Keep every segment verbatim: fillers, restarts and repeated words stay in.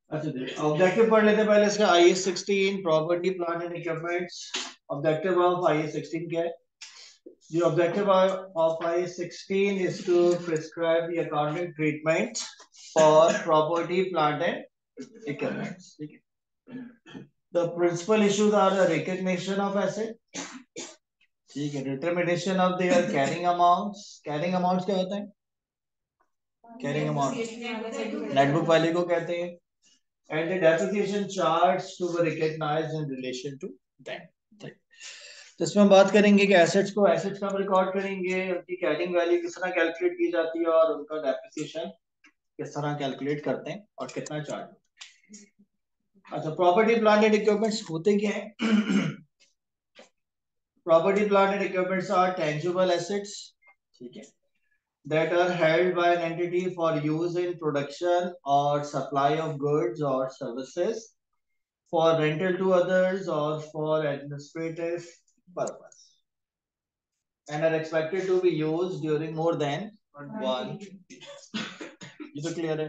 अच्छा देखिए ऑब्जेक्टिव पढ़ लेते हैं पहले इसका I S sixteen property plant and equipments. Objective of I S sixteen क्या है? The objective of I A sixteen is to prescribe the accounting treatment for property, plant and equipment. The principal issues are the recognition of asset, ठीक है, determination of their carrying amounts. Carrying amounts क्या होता है? Carrying amount netbook value को कहते हैं. And the depreciation charge to be recognized in relation to that. तो इसमें हम बात करेंगे कि एसेट्स को एसेट्स का रिकॉर्ड करेंगे, उनकी कैरिंग वैल्यू किस तरह कैलकुलेट की जाती है और उनका डेप्रिसिएशन किस तरह कैलकुलेट करते हैं और कितना चार्ज। अच्छा, प्रॉपर्टी प्लांट एंड इक्विपमेंट्स होते क्या हैं? Property plant and equipments are tangible assets, ठीक है, that are held by an entity for use in production or supply of goods or services, for rental to others or for administrative purpose, and are expected to be used during more than one. ये तो clear है।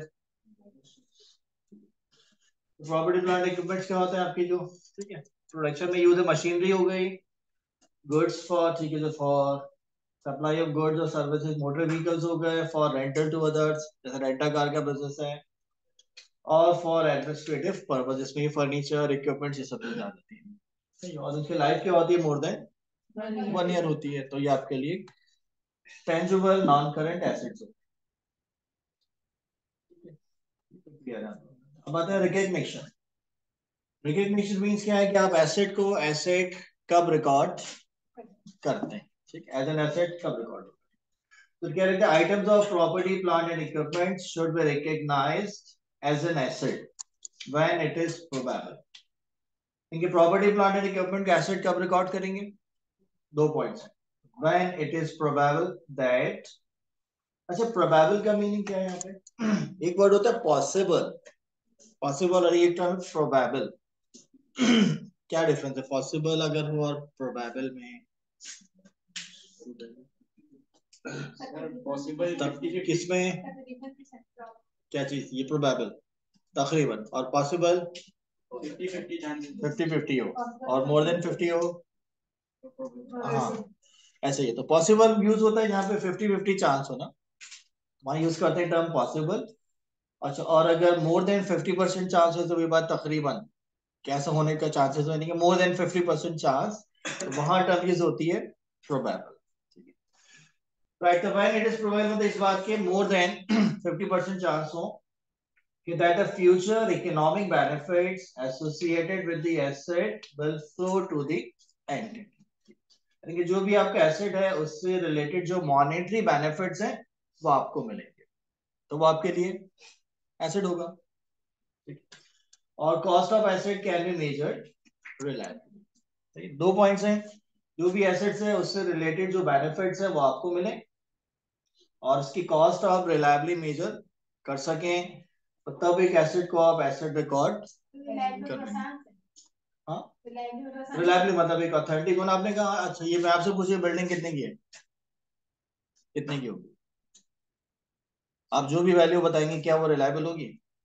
Property plant equipments क्या होते हैं आपके जो, ठीक है, प्रोडक्शन में यूज है, मशीनरी हो गई, गुड्स फॉर, ठीक है, जो फॉर सप्लाई ऑफ गुड्स और सर्विसेज, मोटर व्हीकल्स हो गए, फॉर रेंटल टू अदर्स जैसे रेंटा कार का बिजनेस है, और फॉर एडमिनिस्ट्रेटिव पर्पस जिसमें फर्नीचर इक्विपमेंट्स ये सब चीजें आ जाती है, और उनकी लाइफ क्या होती है, मोर देन वन ईयर होती है। तो ये आपके लिए टेंजिबल नॉन करंट एसेट्स होते हैं। अब आता है रिकग्निशन। रिकग्निशन मींस क्या है कि आप एसेट को एसेट कब रिकॉर्ड करते हैं, ठीक, एज एन एसेट कब रिकॉर्ड। तो क्या रहता है, items of property plant and equipment should be recognised as an asset when it is probable. इनके प्रॉपर्टी प्लांट एंड इक्विपमेंट का एसेट कब रिकॉर्ड करेंगे? दो पॉइंट्स हैं, when it is probable that. अच्छा, प्रोबेबल का मीनिंग क्या है यहाँ पे? एक वर्ड होता है पॉसिबल, पॉसिबल, और एक टर्म प्रोबेबल। क्या डिफरेंस है पॉसिबल अगर हो और प्रोबेबल में? पॉसिबल किसमें, क्या चीज ये प्रोबेबल तकरीबन, और possible fifty fifty fifty fifty हो, और मोर देन फिफ्टी हो, हाँ ऐसे ही। तो पॉसिबल यूज होता है जहाँ पे फिफ्टी फिफ्टी चांस हो ना, वहां यूज करते हैं टर्म पॉसिबल। अच्छा, और अगर more than fifty percent chance हो तो ये बात तकरीबन कैसा होने का चांसेस हो, यानी कि more than fifty percent chance, तो वहां टर्म यूज होती है प्रोबेबल। राइट, तो व्हेन इट इज प्रोबेबल मतलब इस बात के more than fifty percent chance हो कि that the future economic benefits associated with the asset will flow to the entity, यानी कि जो भी आपका एसेट है उससे रिलेटेड जो मॉनेटरी बेनिफिट्स हैं वो आपको मिलेंगे, तो वो आपके लिए एसेट होगा, ठीक। और cost of asset can be measured reliably. दो पॉइंट्स हैं, जो भी एसेट्स है उससे रिलेटेड जो बेनिफिट्स है वो आपको मिले और उसकी कॉस्ट आप रिलायबली मेजर कर सकें, तो तब एक एसेट को आप एसेट रिकॉर्ड कर। हाँ, रिलायबली मतलब एक ऑथेंटिक होना। आपने कहा अच्छा, ये मैं आपसे पूछिए बिल्डिंग कितने की है, कितने की होगी? आप जो भी वैल्यू बताएंगे क्या वो रिलायबल होगी?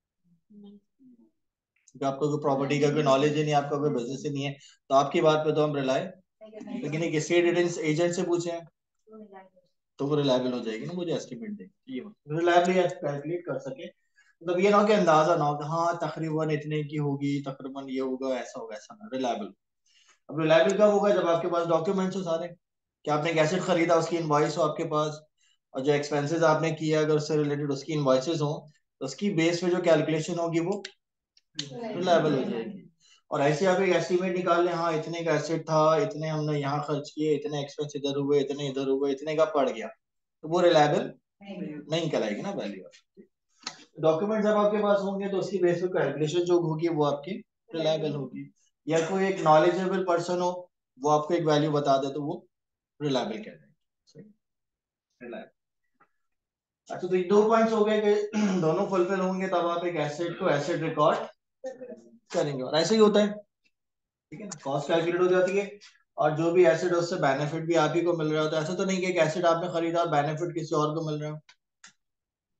क्योंकि आपको कोई प्रॉपर्टी का कोई नॉलेज ही नहीं, आपका कोई बिजनेस ही नहीं है, तो आपकी बात पे तो हम रिलाय, लेकिन एक स्टेट एजेंट से पूछे तो वो रिलायबल हो जाएगी ना, मुझे एस्टिमेट देगी, ये रिलायबली कैलकुलेट कर सके। मतलब ये ना हो कि अंदाजा ना हो कि हाँ तकरीबन इतने की होगी, तकरीबन ये होगा, ऐसा होगा, ऐसा ना। रिलायबल, अब रिलायबल कब होगा? जब आपके पास डॉक्यूमेंट्स हो सारे, कि आपने एक एसेट खरीदा उसकी इनवॉइस हो आपके पास, और जो एक्सपेंसेस आपने किया अगर उससे रिलेटेड उसकी इनवॉइसेस हो, तो उसकी बेस पे जो कैलकुलेशन होगी वो रिलायबल हो जाएगी। और ऐसे आप एक एस्टिमेट निकाल लें, हाँ इतने का एसेट था, इतने हमने यहाँ खर्च किए, इतने एक्सपेंस इधर हुए, इतने इधर हुए, इतने का पड़ गया, तो वो रिलायबल नहीं कहलाएगी ना वैल्यू। डॉक्यूमेंट जब आपके पास होंगे तो उसकी बेस पे कैलकुलेशन जो होगी वो आपकी रिलायबल होगी। या कोई एक नॉलेजेबल पर्सन हो वो आपको एक वैल्यू बता दे तो वो रिलायबल कहलाएगी, रिलायबल। अच्छा, तो ये दो पॉइंट्स हो गए कि दोनों फुलफिल होंगे तब आप एक एसेट को एसेट रिकॉर्ड करेंगे, और ऐसे ही होता है, ठीक है ना, कॉस्ट कैलकुलेट हो जाती है और जो भी एसेट है उससे बेनिफिट भी आप ही को मिल रहा होता है। ऐसा तो नहीं कि एक एसेट आपने खरीदा और बेनिफिट किसी और को मिल रहा हो,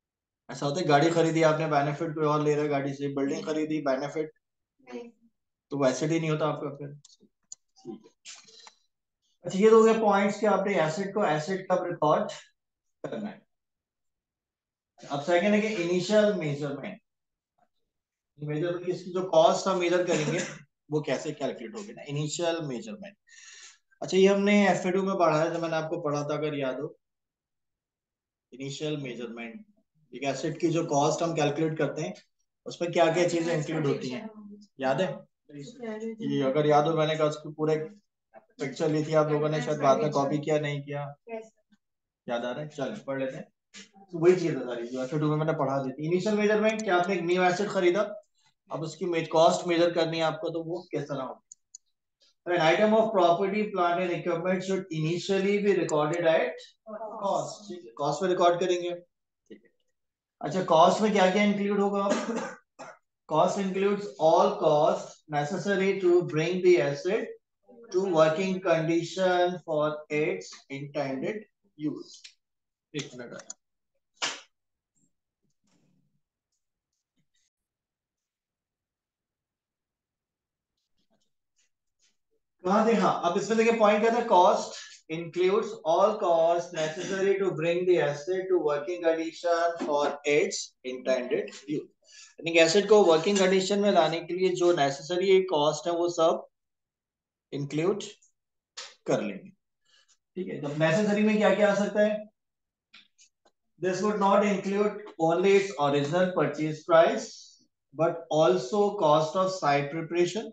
ऐसा होता है गाड़ी खरीदी आपने, बेनिफिट कोई और ले रहा है गाड़ी से, बिल्डिंग खरीदी बेनिफिट, तो वो एसेट ही नहीं होता आपका फिर। ठीक है, अच्छा ये तो हो गया पॉइंट्स कि आपने एसेट को एसेट कब रिकॉर्ड करना है। अब सेकंड है कि इनिशियल मेजरमेंट, मेजर इसकी जो कॉस्ट हम मेजर करेंगे वो कैसे कैलकुलेट होगी ना, इनिशियल मेजरमेंट। अच्छा ये हमने एफ ए टू में पढ़ा है, जब मैंने आपको पढ़ा था अगर याद हो, इनिशियल मेजरमेंट एक एसेट की जो कॉस्ट हम कैलकुलेट करते हैं उसमें क्या क्या चीजें इंक्लूड होती हैं, याद है? ये अगर याद हो मैंने कहा उसकी पूरे पिक्चर ली थी आप लोगों ने, शायद बाद में कॉपी किया नहीं किया, याद आ रहा है? चल पढ़ लेते हैं। तो वही चीज है सारी जो एफ ए टू में मैंने पढ़ा दी थी। इनिशियल मेजरमेंट क्या, आपने एक न्यू एसेट खरीदा, अब उसकी कॉस्ट मेजर करनी है आपको, तो वो किस तरह होगी? An item of property, plant and equipment should initially be recorded at cost. ठीक है, कॉस्ट में रिकॉर्ड करेंगे। ठीक है, अच्छा कॉस्ट में क्या क्या इंक्लूड होगा? Cost includes all cost necessary to bring the asset to working condition for its intended use. एक मिनट, कहाँ थे? हाँ, अब इसमें देखिए पॉइंट क्या था, cost includes all costs necessary to bring the asset to working condition for its intended use. यानी एसेट को वर्किंग कंडीशन में लाने के लिए जो नेसेसरी कॉस्ट है वो सब इंक्लूड कर लेंगे। ठीक है, जब नेसेसरी में क्या क्या आ सकता है? This would not include only its original purchase price, but also cost of site preparation,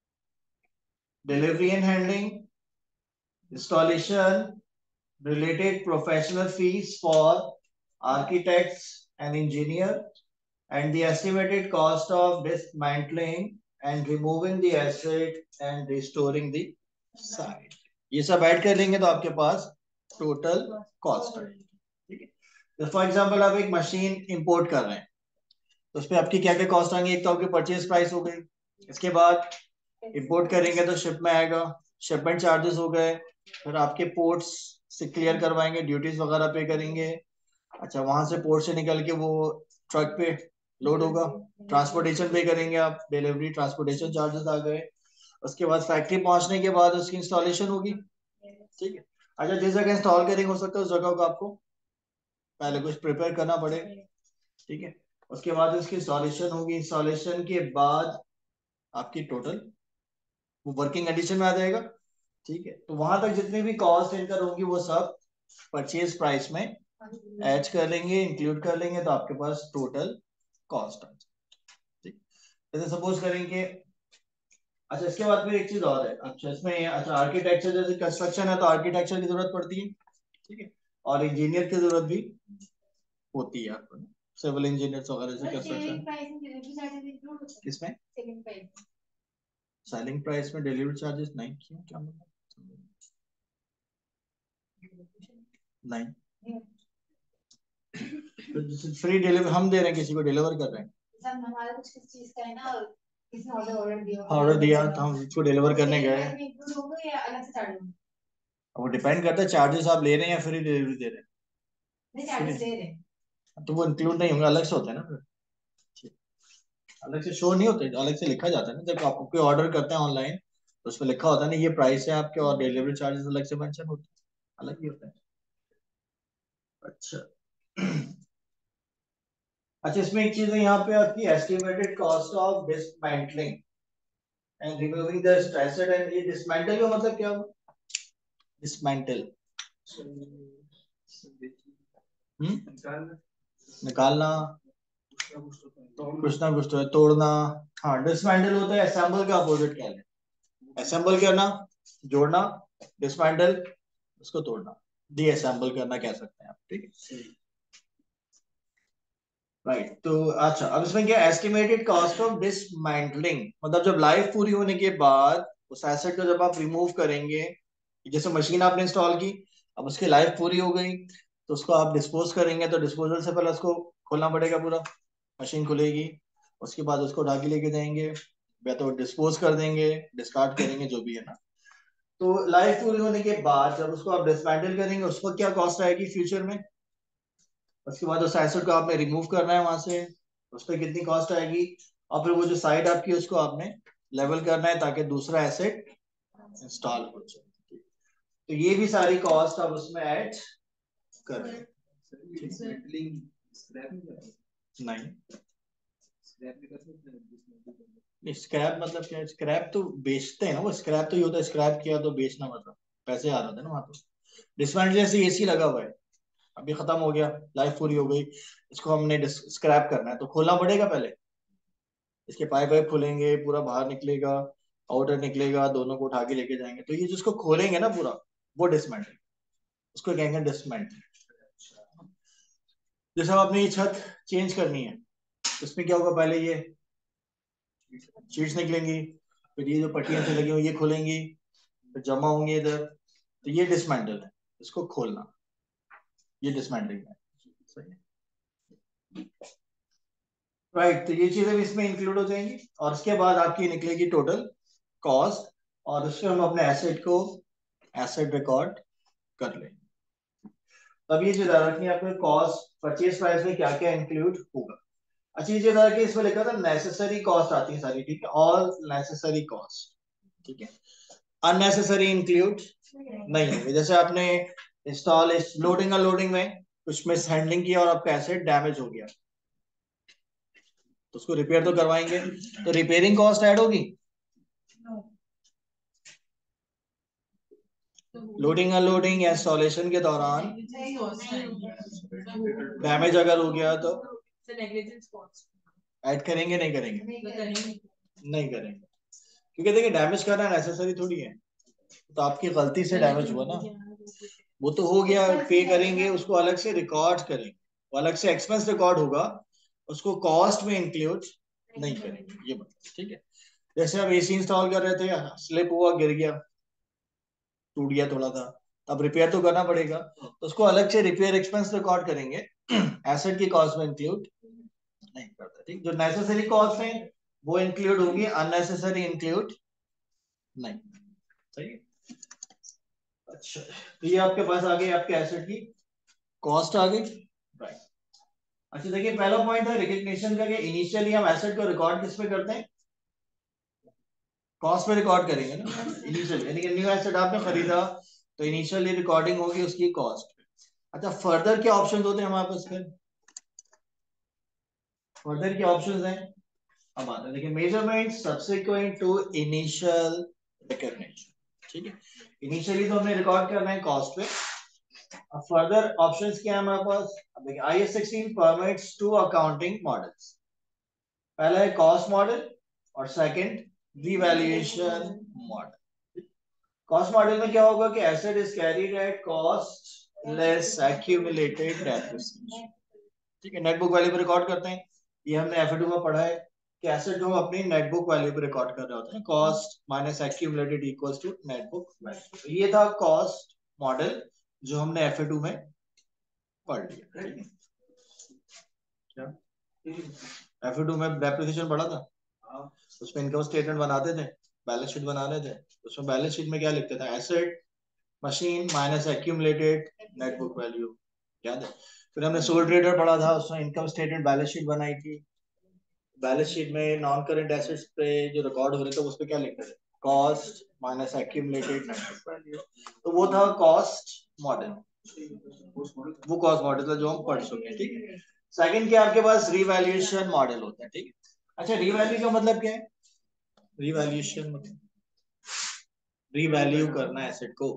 delivery and handling, installation, related professional fees for architects and engineer, and the estimated cost of dismantling and removing the asset and restoring the site. ये सब add कर लेंगे तो आपके पास total cost है। ठीक है, for example आप एक मशीन इंपोर्ट कर रहे हैं तो उस पर आपकी क्या क्या कॉस्ट आएंगी? एक तो आपकी परचेज प्राइस हो गई, इसके बाद इंपोर्ट करेंगे तो शिप में आएगा, शिपमेंट चार्जेस हो गए, फिर आपके पोर्ट्स से क्लियर करवाएंगे, ड्यूटीज वगैरह पे करेंगे। अच्छा वहां से पोर्ट से निकल के वो ट्रक पे लोड होगा, ट्रांसपोर्टेशन पे करेंगे आप, डिलीवरी ट्रांसपोर्टेशन चार्जेस आ गए। उसके बाद फैक्ट्री पहुंचने के बाद उसकी इंस्टॉलेशन होगी। ठीक है, अच्छा जिस जगह इंस्टॉल करेंगे हो सकता है उस जगह को आपको पहले कुछ प्रिपेयर करना पड़े। ठीक है, उसके बाद उसकी इंस्टॉलेशन होगी, इंस्टॉलेशन के बाद आपकी टोटल वो वर्किंग कंडीशन में आ जाएगा। ठीक है, तो वहां तक जितनी भी कॉस्ट इनकर होंगी वो सब परचेज प्राइस में ऐड कर लेंगे, इंक्लूड कर लेंगे, तो आपके पास टोटल कॉस्ट आ जाएगी। ठीक, जैसे सपोज करेंगे, अच्छा इसके बाद फिर एक चीज और है, अच्छा इसमें अच्छा आर्किटेक्चर जैसे कंस्ट्रक्शन है तो आर्किटेक्चर की जरूरत पड़ती है। ठीक है, और इंजीनियर की जरूरत भी होती है आपको, सिविल इंजीनियर वगैरह से कंस्ट्रक्शन। किसमें सेलिंग प्राइस में डिलीवरी चार्जेस नहीं, क्यों, क्या मतलब? नहीं, तो फ्री डिलीवरी हम दे रहे हैं, किसी को डिलीवर कर रहे हैं, सब हमारा कुछ किस चीज का है ना, किसी ऑर्डर ऑर्डर दिया ऑर्डर दिया तो हम उसको डिलीवर करने गए, या अलग से चार्ज होंगे? वो डिपेंड करता है चार्जेस आप ले रहे हैं या फ्री डिलीवरी दे रहे हैं। नहीं चार्जेस दे रहे हैं तो वो इंक्लूड नहीं होंगे, अलग से होते हैं ना फिर, अलग से शो नहीं होते, अलग से लिखा जाता है ना, जब आपको कोई ऑर्डर करते हैं ऑनलाइन तो उसमें लिखा होता है ना ये प्राइस है आपके, और डिलीवरी चार्जेस अलग से मेंशन होते हैं, अलग ही होता है। अच्छा अच्छा इसमें एक चीज है यहाँ पे आपकी estimated cost of dismantling and removing the structure, and ये डिसमेंटल का मतलब क्या हुआ? डिसमेंटल हम्म निकालना, कुछ ना कुछ तो है, तोड़ना। हाँ, डिसमेंटल होता है, असेंबल का अपोजिट क्या है? असेंबल करना, जोड़ना, डिसमेंटल उसको तोड़ना, डीअसेंबल करना कह सकते हैं आप। ठीक है, राइट। तो अच्छा अब इसमें क्या, एस्टिमेटेड कॉस्ट ऑफ डिसमेंटलिंग मतलब जब लाइफ पूरी होने के बाद उस एसेट को जब आप रिमूव करेंगे, जैसे मशीन आपने इंस्टॉल की, अब उसकी लाइफ पूरी हो गई तो उसको आप डिस्पोज करेंगे, तो डिस्पोजल से पहले उसको खोलना पड़ेगा, पूरा मशीन खुलेगी, उसके बाद उसको उठा के लेके जाएंगे, या तो डिस्पोज कर देंगे, डिस्कार्ड करेंगे, जो भी है ना। तो लाइफ पूरी होने के बाद जब उसको आप डिसमेंटल करेंगे उसको क्या कॉस्ट आएगी फ्यूचर में? उसके बाद उस एसेट को आपने रिमूव करना है वहां से, उस पर कितनी कॉस्ट आएगी, और फिर वो जो साइड आपकी उसको आपने लेवल करना है ताकि दूसरा एसेट इंस्टॉल हो जाए। तो ये भी सारी कॉस्ट आप उसमें ऐड कर रहे हैं। नहीं, स्क्रैप मतलब क्या है? स्क्रैप तो बेचते हैं ना, वो स्क्रैप तो ये होता है, स्क्रैप किया तो बेचना, मतलब पैसे आ रहे थे ना वहां पे। डिसमेंटल जैसे एसी लगा हुआ है, अभी खत्म हो गया, लाइफ पूरी हो गई, इसको हमने स्क्रैप करना है तो खोलना पड़ेगा पहले, इसके पाइप वाइप खुलेंगे, पूरा बाहर निकलेगा, आउटर निकलेगा, दोनों को उठा के लेके जाएंगे, तो ये जिसको खोलेंगे ना पूरा, वो डिसमेंटल, उसको कहेंगे डिसमेंटल। जैसे हम अपनी छत चेंज करनी है, उसमें क्या होगा, पहले ये शीट्स निकलेंगी, फिर ये जो पट्टियां से लगी हुई ये खुलेंगी, फिर जमा होंगे इधर, तो ये डिसमेंटल है, इसको खोलना, ये डिसमेंटलिंग है। सही है, राइट। तो ये चीजें भी इसमें इंक्लूड हो जाएंगी, और उसके बाद आपकी निकलेगी टोटल कॉस्ट, और उसमें हम अपने एसेट को एसेट रिकॉर्ड कर लेंगे। तब ये चीज याद रखनी है आपको, कॉस्ट परचेज प्राइस में क्या क्या इंक्लूड होगा। अच्छी चीज है कि इसमें लिखा था नेसेसरी कॉस्ट आती है सारी, ठीक है, ऑल नेसेसरी कॉस्ट, ठीक है, अननेसेसरी इंक्लूड नहीं होगी। जैसे आपने इंस्टॉल लोडिंग अनलोडिंग में कुछ मिस हैंडलिंग किया और आपका एसेट डैमेज हो गया, तो उसको रिपेयर तो करवाएंगे, तो रिपेयरिंग कॉस्ट ऐड होगी। लोडिंग अनलोडिंग या इंस्टॉलेशन के दौरान डैमेज अगर हो गया तो ऐड करेंगे नहीं करेंगे? नहीं करेंगे, क्योंकि देखिए डैमेज करना नेसेसरी थोड़ी है, तो आपकी गलती से डैमेज हुआ ना, वो तो हो गया, पे करेंगे, उसको अलग से रिकॉर्ड करेंगे, वो अलग से एक्सपेंस रिकॉर्ड होगा, उसको कॉस्ट में इंक्लूड नहीं करेंगे, ये मतलब, ठीक है। जैसे आप एसी इंस्टॉल कर रहे थे, स्लिप हुआ, गिर गया, टूट गया थोड़ा सा, अब रिपेयर तो करना पड़ेगा, तो उसको अलग से रिपेयर एक्सपेंस रिकॉर्ड करेंगे, एसेट की कॉस्ट में इंक्लूड नहीं करता, ठीक। जो नेसेसरी कॉस्ट है वो इंक्लूड होगी, अननेसेसरी इंक्लूड नहीं, सही है। अच्छा, तो ये आपके पास आ गई आपके एसेट की कॉस्ट आ गई, राइट। अच्छा देखिए, पहला पॉइंट है रिकग्निशन का, इनिशियली हम एसेट को रिकॉर्ड किस पे करते हैं, कॉस्ट पे रिकॉर्ड करेंगे ना इनिशियली, यानी कि न्यू एसेट आपने खरीदा तो इनिशियली रिकॉर्डिंग होगी उसकी कॉस्ट पे। अच्छा, फर्दर क्या ऑप्शंस होते हैं हमारे पास फिर, फर्दर क्या ऑप्शंस हैं, अब आते हैं देखिए, measurement subsequent to initial recognition, ठीक है, इनिशियली तो हमने रिकॉर्ड करना है कॉस्ट पे, अब फर्दर ऑप्शंस क्या है हमारे पास, अब देखिए I S sixteen permits two accounting models, पहला है कॉस्ट मॉडल और second revaluation model. Cost model में क्या होगा कि asset is carried at cost less accumulated depreciation, ठीक है, नेट बुक वैल्यू पे रिकॉर्ड करते हैं, ये हमने एफ ए टू में पढ़ा है कि एसेट को हम अपनी नेट बुक वैल्यू पे रिकॉर्ड कर रहे होते हैं, cost minus accumulated equals to net book value. तो ये था कॉस्ट मॉडल जो हमने एफ ए टू में पढ़ लिया, ठीक है। क्या एफ ए टू में डेप्रिसिएशन पढ़ा था, उसमें इनकम स्टेटमेंट बनाते थे, बैलेंस शीट बना रहे थे, उसमें बैलेंस शीट में क्या लिखते थे, asset machine minus accumulated net book value, याद है। फिर हमने सोल ट्रेडर पढ़ा था, उसमें इनकम स्टेटमेंट बैलेंस शीट बनाई थी, बैलेंस शीट में नॉन करंट एसेट्स पे जो रिकॉर्ड हो रहे थे उस पे क्या लिखते थे, cost minus accumulated net book value, तो वो था कॉस्ट मॉडल, वो कॉस्ट मॉडल था जो हम पढ़ चुके हैं, ठीक है। सेकंड क्या आपके पास रिवैल्यूएशन मॉडल होता है, ठीक है। अच्छा, रिवैल्यू का मतलब क्या है, रिवैल्यूएशन मतलब रीवैल्यू करना एसेट को,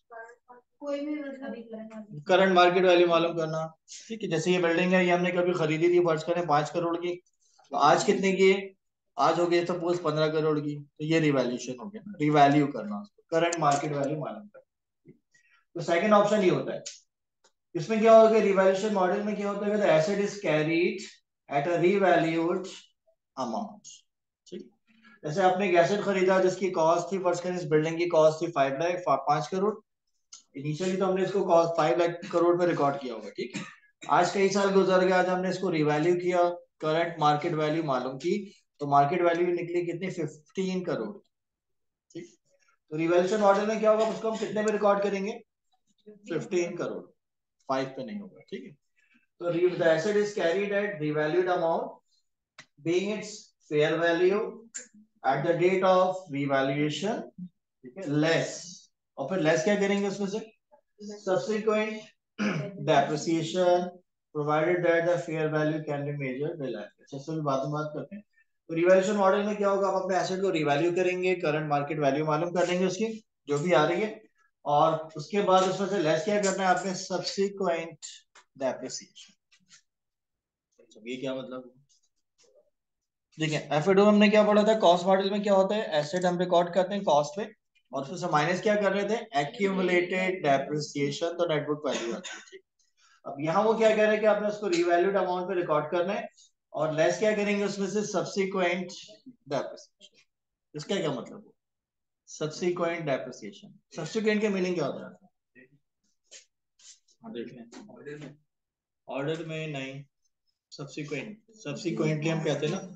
करंट मार्केट वैल्यू मालूम करना, ठीक है। जैसे ये बिल्डिंग है, ये हमने कभी खरीदी थी, फर्ज करें पांच करोड़ की, तो आज कितने की है, आज हो गई सपोज पंद्रह करोड़ की, तो ये रिवैल्यूएशन हो गया, रिवैल्यू करना उसको, करंट मार्केट वैल्यू मालूम करना। तो सेकंड ऑप्शन ये होता है, इसमें क्या होगा, रिवैल्यूएशन मॉडल में क्या होता है, the asset is carried at a revalued amount, ठीक। जैसे आपने एक एसेट खरीदा जिसकी कॉस्ट थी, फर्स्ट करें इस बिल्डिंग की कॉस्ट थी फाइव लाख पांच करोड़, इनिशियली तो हमने इसको कॉस्ट फाइव लाख करोड़ में रिकॉर्ड किया होगा, ठीक है। आज कई साल गुजर गए, आज हमने इसको रिवैल्यू किया, करंट मार्केट वैल्यू मालूम की, तो मार्केट वैल्यू निकली कितनी, फिफ्टीन करोड़, ठीक। तो रिवैल्यूएशन मॉडल में क्या होगा, उसको हम कितने में रिकॉर्ड करेंगे, फिफ्टीन करोड़, फाइव पे नहीं होगा, ठीक है। तो the asset is carried at revalued amount being its fair value at the date of revaluation, ठीक है, less, और फिर less क्या करेंगे उसमें से subsequent depreciation provided that the fair value can be measured reliably। अच्छा, इससे भी बात बात करते हैं। तो रिवैल्यूएशन मॉडल में क्या होगा, आप अपने एसेट को रिवैल्यू करेंगे, करंट मार्केट वैल्यू मालूम कर लेंगे उसकी जो भी आ रही है, और उसके बाद उसमें से लेस क्या करना है आपने, सब्सिक्वेंट डेप्रिसिएशन। ये क्या मतलब, देखिए एफएडो हमने क्या पढ़ा था, कॉस्ट मॉडल में क्या होता है, एसेट हम रिकॉर्ड करते हैं कॉस्ट पे, और उसमें से माइनस क्या कर रहे थे, एक्यूमुलेटेड डेप्रिसिएशन, तो नेट बुक वैल्यू आती है, ठीक। अब यहाँ वो क्या कह रहे हैं कि आपने उसको रिवैल्यूड अमाउंट पे रिकॉर्ड करना है, और लेस क्या करेंगे उसमें से, सब्सिक्वेंट डेप्रिसिएशन। इसका क्या मतलब है, सब्सिक्वेंट डेप्रिसिएशन, सब्सिक्वेंट के मीनिंग क्या होता है, देख लें ऑर्डर में नहीं, सब्सिक्वेंट, सब्सिक्वेंटली हम कहते हैं ना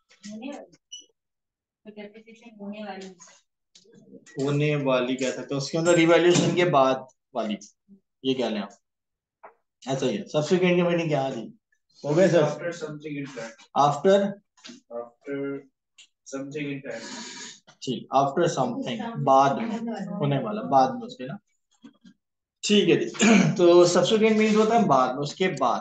होने वाली, कह सकते हैं उसके अंदर रिवैल्यूएशन के बाद वाली, ये क्या लें आप, ऐसा ही है। सब्सिक्वेंट की मीनिंग क्या है, हो गए sir, after something in time, after after something in time, ठीक, आफ्टर समथिंग, बाद में होने वाला, बाद में उसके ना, ठीक है। तो सब्सिक्वेंट मीन्स होता है बाद में, उसके बाद,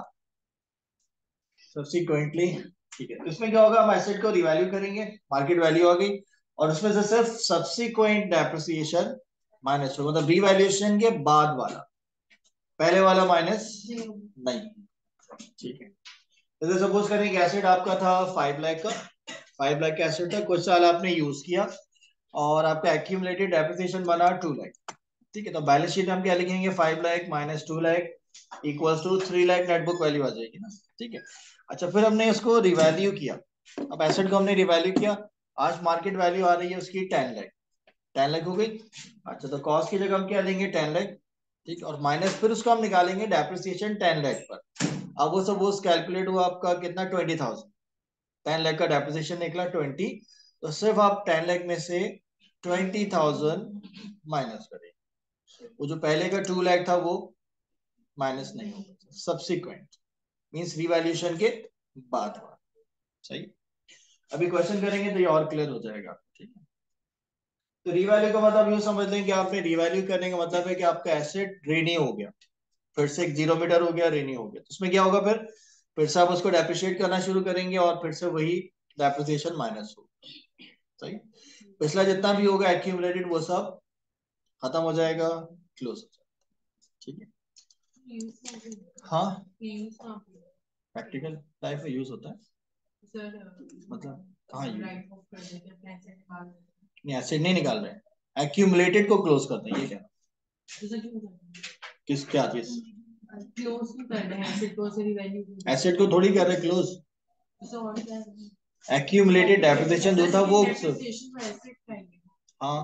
सब्सिक्वेंटली, ठीक है। इसमें क्या होगा, हम एसेट को रिवैल्यू करेंगे, मार्केट वैल्यू आ गई, और उसमें से सिर्फ सब्सिक्वेंट डेप्रिसिएशन माइनस होगा, मतलब रिवैल्यूएशन के बाद वाला, पहले वाला माइनस नहीं, ठीक है। जैसे सपोज करें कि एसेट आपका था फाइव लाख का, फाइव लाख का एसेट था, कुछ साल आपने यूज किया और आपका एक्यूमुलेटेड डेप्रिसिएशन बना टू लाख, ठीक है। तो बैलेंस शीट में हम क्या लिखेंगे, five lakh minus two lakh equals to three lakh net book value आ जाएगी ना, ठीक है। अच्छा, फिर हमने इसको रिवैल्यू किया, अब एसेट को हमने रिवैल्यू किया, आज मार्केट वैल्यू आ रही है उसकी टेन लाख, टेन लाख हो गई। अच्छा, तो कॉस्ट की जगह हम क्या लेंगे, टेन लाख, ठीक, और माइनस फिर उसको हम निकालेंगे डेप्रिसिएशन टेन लाख पर। अब वो सपोज कैलकुलेट हुआ आपका कितना, ट्वेंटी थाउजेंड, टेन लाख का डेप्रिसिएशन निकला ट्वेंटी, तो सिर्फ आप टेन लाख में से ट्वेंटी थाउजेंड माइनस करें, वो जो पहले का टू लाख था वो माइनस नहीं होगा, सब्सिक्वेंट मींस रिवैल्यूएशन के बाद, सही। अभी क्वेश्चन करेंगे तो ये और क्लियर हो जाएगा, ठीक है। तो रिवैल्यू का मतलब यूं समझ लें कि आपने रिवैल्यू करने का मतलब है कि आपका एसेट रिन्यू हो गया, फिर से एक जीरो मीटर हो गया, रिन्यू हो गया, तो उसमें क्या होगा, फिर फिर से आप उसको डेप्रिशिएट करना शुरू करेंगे, और फिर से वही डेप्रिसिएशन माइनस होगा, सही। पिछला जितना भी होगा एक्यूमुलेटेड वो सब खत्म हो जाएगा, क्लोज हो जाएगा, ठीक है। हाँ, प्रैक्टिकल लाइफ में यूज होता है सर, मतलब कहाँ यूज, नहीं एसिड नहीं निकाल रहे हैं, एक्यूमुलेटेड को क्लोज करते हैं, ये क्या, किस क्या चीज, क्लोज कर रहे हैं एसिड को, एसिड को थोड़ी कर रहे क्लोज, एक्यूमुलेटेड डेप्रिसिएशन जो था वो, हाँ,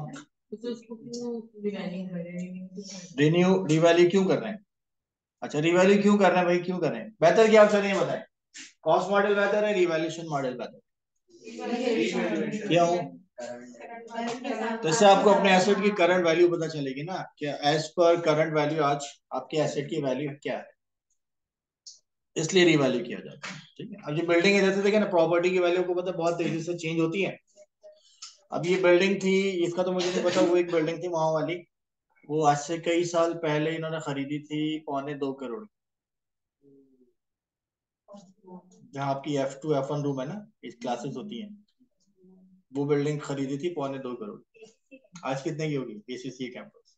रिन्यू रिवैल्यू क्यों कर रहे हैं, अच्छा रिवैल्यू क्यों कर रहे हैं भाई, क्यों कर रहे हैं, बेहतर क्या आपसे नहीं बताए, कॉस्ट मॉडल बेहतर है, रिवैल्यूएशन मॉडल बेहतर, क्यों, तो इससे आपको अपने एसेट की करंट वैल्यू पता चलेगी ना, क्या एज पर करंट वैल्यू आज आपके एसेट की वैल्यू क्या है, इसलिए रिवैल्यू किया जाता है, ठीक है। अब ये बिल्डिंग है, जैसे देखे ना, प्रॉपर्टी की वैल्यू को पता बहुत तेजी से चेंज होती है। अब ये बिल्डिंग थी, इसका तो मुझे नहीं पता, वो एक बिल्डिंग थी वहां वाली, वो आज से कई साल पहले इन्होंने खरीदी थी पौने दो करोड़, जहाँ आपकी F two F one room है ना, इस क्लासेस होती हैं, वो बिल्डिंग खरीदी थी पौने दो करोड़, आज कितने की होगी एसीसी कैंपस,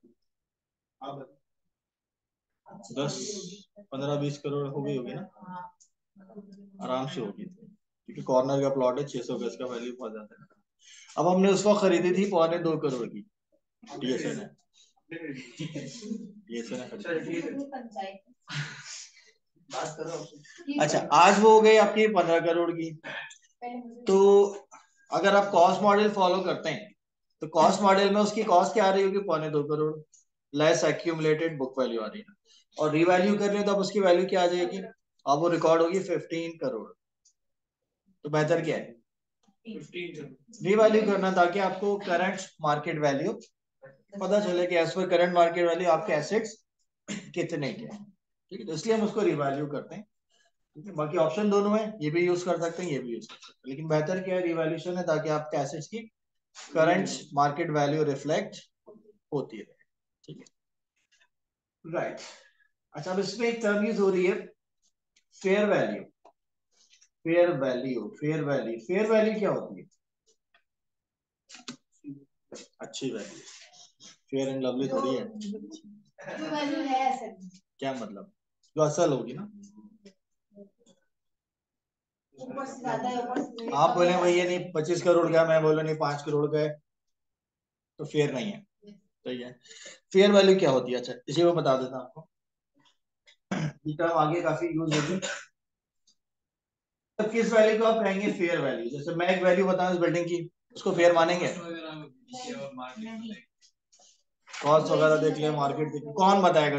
दस पंद्रह बीस करोड़ हो गई होगी ना, आराम से होगी, क्योंकि कॉर्नर का प्लॉट है, छह सौ गज का, वैल्यू बहुत ज्यादा है। अब हमने उस वक्त खरीदी थी पौने दो करोड़ की, डीएसए ने, डीएसए ने खरीदी। अच्छा, आज वो हो गई आपकी पंद्रह करोड़ की। तो अगर आप कॉस्ट मॉडल फॉलो करते हैं तो कॉस्ट मॉडल में उसकी कॉस्ट क्या आ रही होगी, पौने दो crore, less accumulated book value आ रही है, और रिवैल्यू कर रहे हो तो अब उसकी वैल्यू क्या आ जाएगी, अब वो रिकॉर्ड होगी फिफ्टीन करोड़। तो बेहतर क्या है, रिवैल्यू करना, ताकि आपको करंट मार्केट वैल्यू पता चले कि as per current market value आपके एसेट्स कितने के हैं, ठीक है, तो इसलिए हम उसको रिवैल्यू करते हैं। ठीक है, बाकी ऑप्शन दोनों है, ये भी यूज कर सकते हैं, ये भी यूज कर सकते हैं, लेकिन बेहतर क्या है, रिवैल्यूएशन है, ताकि आपके एसेट्स की करंट मार्केट वैल्यू रिफ्लेक्ट होती है। ठीक है, राइट। अच्छा, अब इसमें एक टर्म यूज हो रही है, fair value. Fair value fair value fair value क्या होती है? अच्छी वैल्यू। फेयर एंड लवली थोड़ी है। जो वैल्यू है असल, क्या मतलब? जो असल होगी ना। ऊपर से ज्यादा है, ऊपर से आप बोले भैया नहीं पच्चीस करोड़ का, मैं बोला नहीं पांच करोड़ का है, तो फेयर नहीं है। सही है। फेयर वैल्यू क्या होती है? अच्छा, इसी को बता देता हूं आपको, ये टर्म आगे काफी यूज होगी। तो किस वैल्यू को आप कहेंगे फेयर वैल्यू? जैसे मैं एक वैल्यू बताऊं इस बिल्डिंग की, उसको फेयर मानेंगे? कॉस्ट वगैरह देख ले, मार्केट देख ले, कौन बताएगा?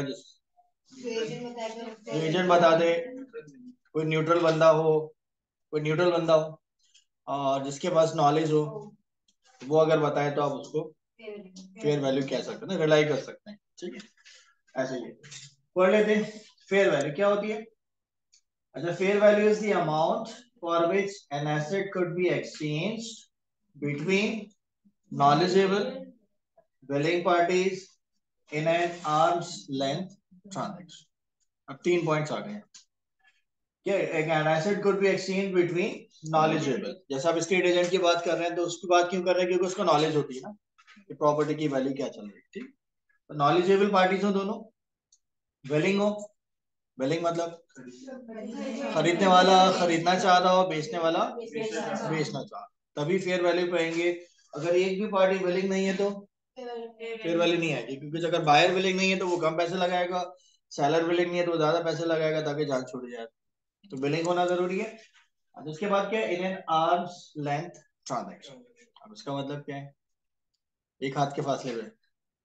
जिस एजेंट बता दे, कोई न्यूट्रल बंदा हो, कोई न्यूट्रल बंदा हो और जिसके पास नॉलेज हो, वो अगर बताए तो आप उसको फेयर वैल्यू कह सकते हैं ना, रिलाई कर सकते हैं। ठीक है, ऐसे ही पढ़ लेते हैं। फेयर वैल्यू क्या होती है? अच्छा, fair value is the amount for which an asset could be exchanged between knowledgeable willing parties in an arm's length transaction. अब तीन पॉइंट्स आ गए। क्या एक an asset could be exchange between knowledgeable, जैसे आप स्टेट एजेंट की बात कर रहे हैं तो उसकी बात क्यों कर रहे हैं? क्योंकि उसको नॉलेज होती है ना कि प्रॉपर्टी की वैल्यू क्या चल रही है। ठीक, तो नॉलेजेबल पार्टीज हो दोनों, विलिंग हो, विलिंग मतलब खरीदने वाला खरीदना चाह रहा हो, बेचने वाला बेचना चाह रहा, तभी फेयर वैल्यू पाएंगे। अगर एक भी पार्टी विलिंग नहीं है तो फेयर वैल्यू नहीं आएगी, क्योंकि अगर बायर विलिंग नहीं है तो वो कम पैसे लगाएगा, सेलर विलिंग नहीं है तो वो ज्यादा पैसे लगाएगा ताकि जान छूट जाए। तो विलिंग होना जरूरी है। अब उसके बाद क्या है? In an arm's length transaction. अब इसका मतलब क्या है? एक हाथ के फासले पे।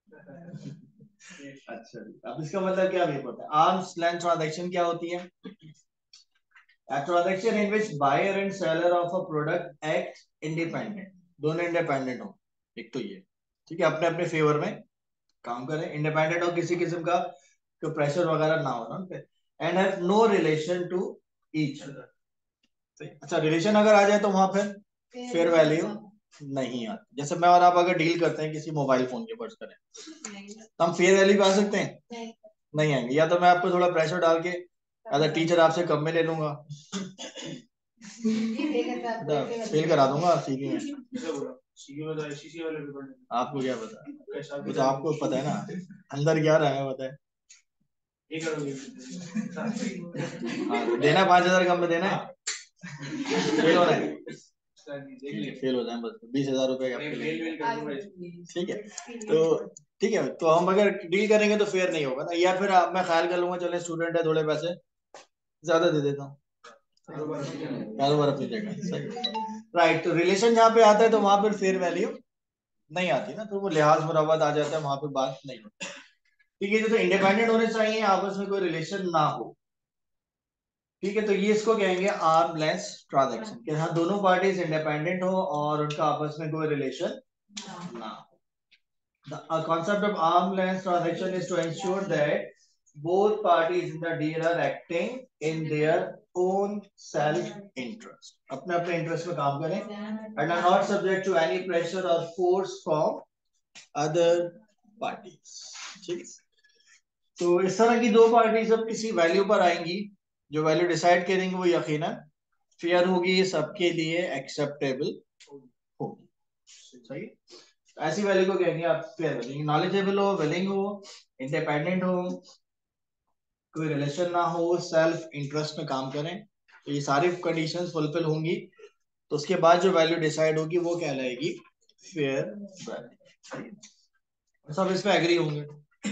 अच्छा, अब इसका मतलब क्या भी पता है? आर्म्स लेंथ ट्रांजैक्शन क्या होती है? A transaction in which buyer and seller of a product act independent, दोनों इंडिपेंडेंट हो। एक तो ये, ठीक है, अपने अपने फेवर में काम करें, इंडिपेंडेंट हो, किसी किस्म का कोई प्रेशर वगैरह ना हो ना उनपे, and have no relation to each other. अच्छा, रिलेशन अगर आ जाए तो वहां पर फेयर वैल्यू नहीं आती। जैसे मैं और आप अगर डील करते हैं किसी मोबाइल फोन के, पर्स करें, तो हम फेयर वैल्यू आ सकते हैं? नहीं आएंगे। या तो मैं आपको थोड़ा प्रेशर डाल के एज अ टीचर आपसे कम में ले लूंगा, फेल करा दूंगा सीखी में। आपको क्या पता? कुछ आपको पता है ना अंदर क्या रहा है, पता है? हाँ, देना पांच हजार कम में देना है, फेल होना है, फेल हो जाए बस बीस हजार रुपए आपके लिए। ठीक है, तो ठीक है, तो हम अगर डील करेंगे तो फेयर नहीं होगा ना। या फिर आप, मैं ख्याल कर लूंगा चले स्टूडेंट है, थोड़े पैसे ज्यादा दे देता हूँ, कारोबार अपनी जगह सही। राइट, तो रिलेशन जहाँ पे आता है तो वहां पर फेयर वैल्यू नहीं आती ना, तो वो लिहाज मुरावत आ जाता है, वहां पे बात नहीं होती। ठीक है, तो इंडिपेंडेंट होने चाहिए, आपस में कोई रिलेशन ना हो। ठीक है, तो ये इसको कहेंगे आर्म लेंथ ट्रांजैक्शन, कि हाँ दोनों पार्टीज इंडिपेंडेंट हो और उनका आपस में कोई रिलेशन ना हो। The concept of arm length transaction is to ensure that both parties in the deal are acting in their own self interest, अपने अपने इंटरेस्ट में काम करें, and are not subject to any pressure or force from other parties. ठीक, तो इस तरह की दो पार्टी जब किसी वैल्यू पर आएंगी, जो वैल्यू डिसाइड करेंगे वो यकीनन फेयर होगी, सबके लिए एक्सेप्टेबल होगी। सही, ऐसी वैल्यू को कहेंगे आप फेयर वैल्यू। नॉलेजेबल हो, विलिंग हो, इंडिपेंडेंट हो, कोई रिलेशन ना हो, सेल्फ इंटरेस्ट में काम करें, तो ये सारी कंडीशंस फुलफिल होंगी, तो उसके बाद जो वैल्यू डिसाइड होगी वो कहलाएगी फेयर वैल्यू। सब इस पे एग्री होंगे?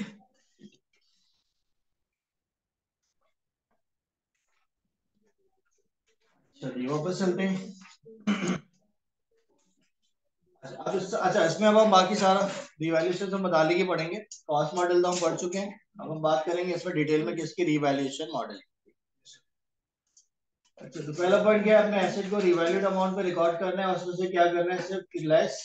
चलिए वापस चलते हैं। अब इस, अच्छा इसमें अब हम बाकी सारा रिवैल्यूएशन हम बता ही पढ़ेंगे। कॉस्ट मॉडल तो हम पढ़ चुके हैं, अब हम बात करेंगे इसमें डिटेल में किसकी रिवैल्यूएशन मॉडल। अच्छा, तो पहला पॉइंट क्या है? अपने एसेट को रिवैल्यूड अमाउंट पे रिकॉर्ड करना है और उसमें से क्या करना है? सिर्फ लेस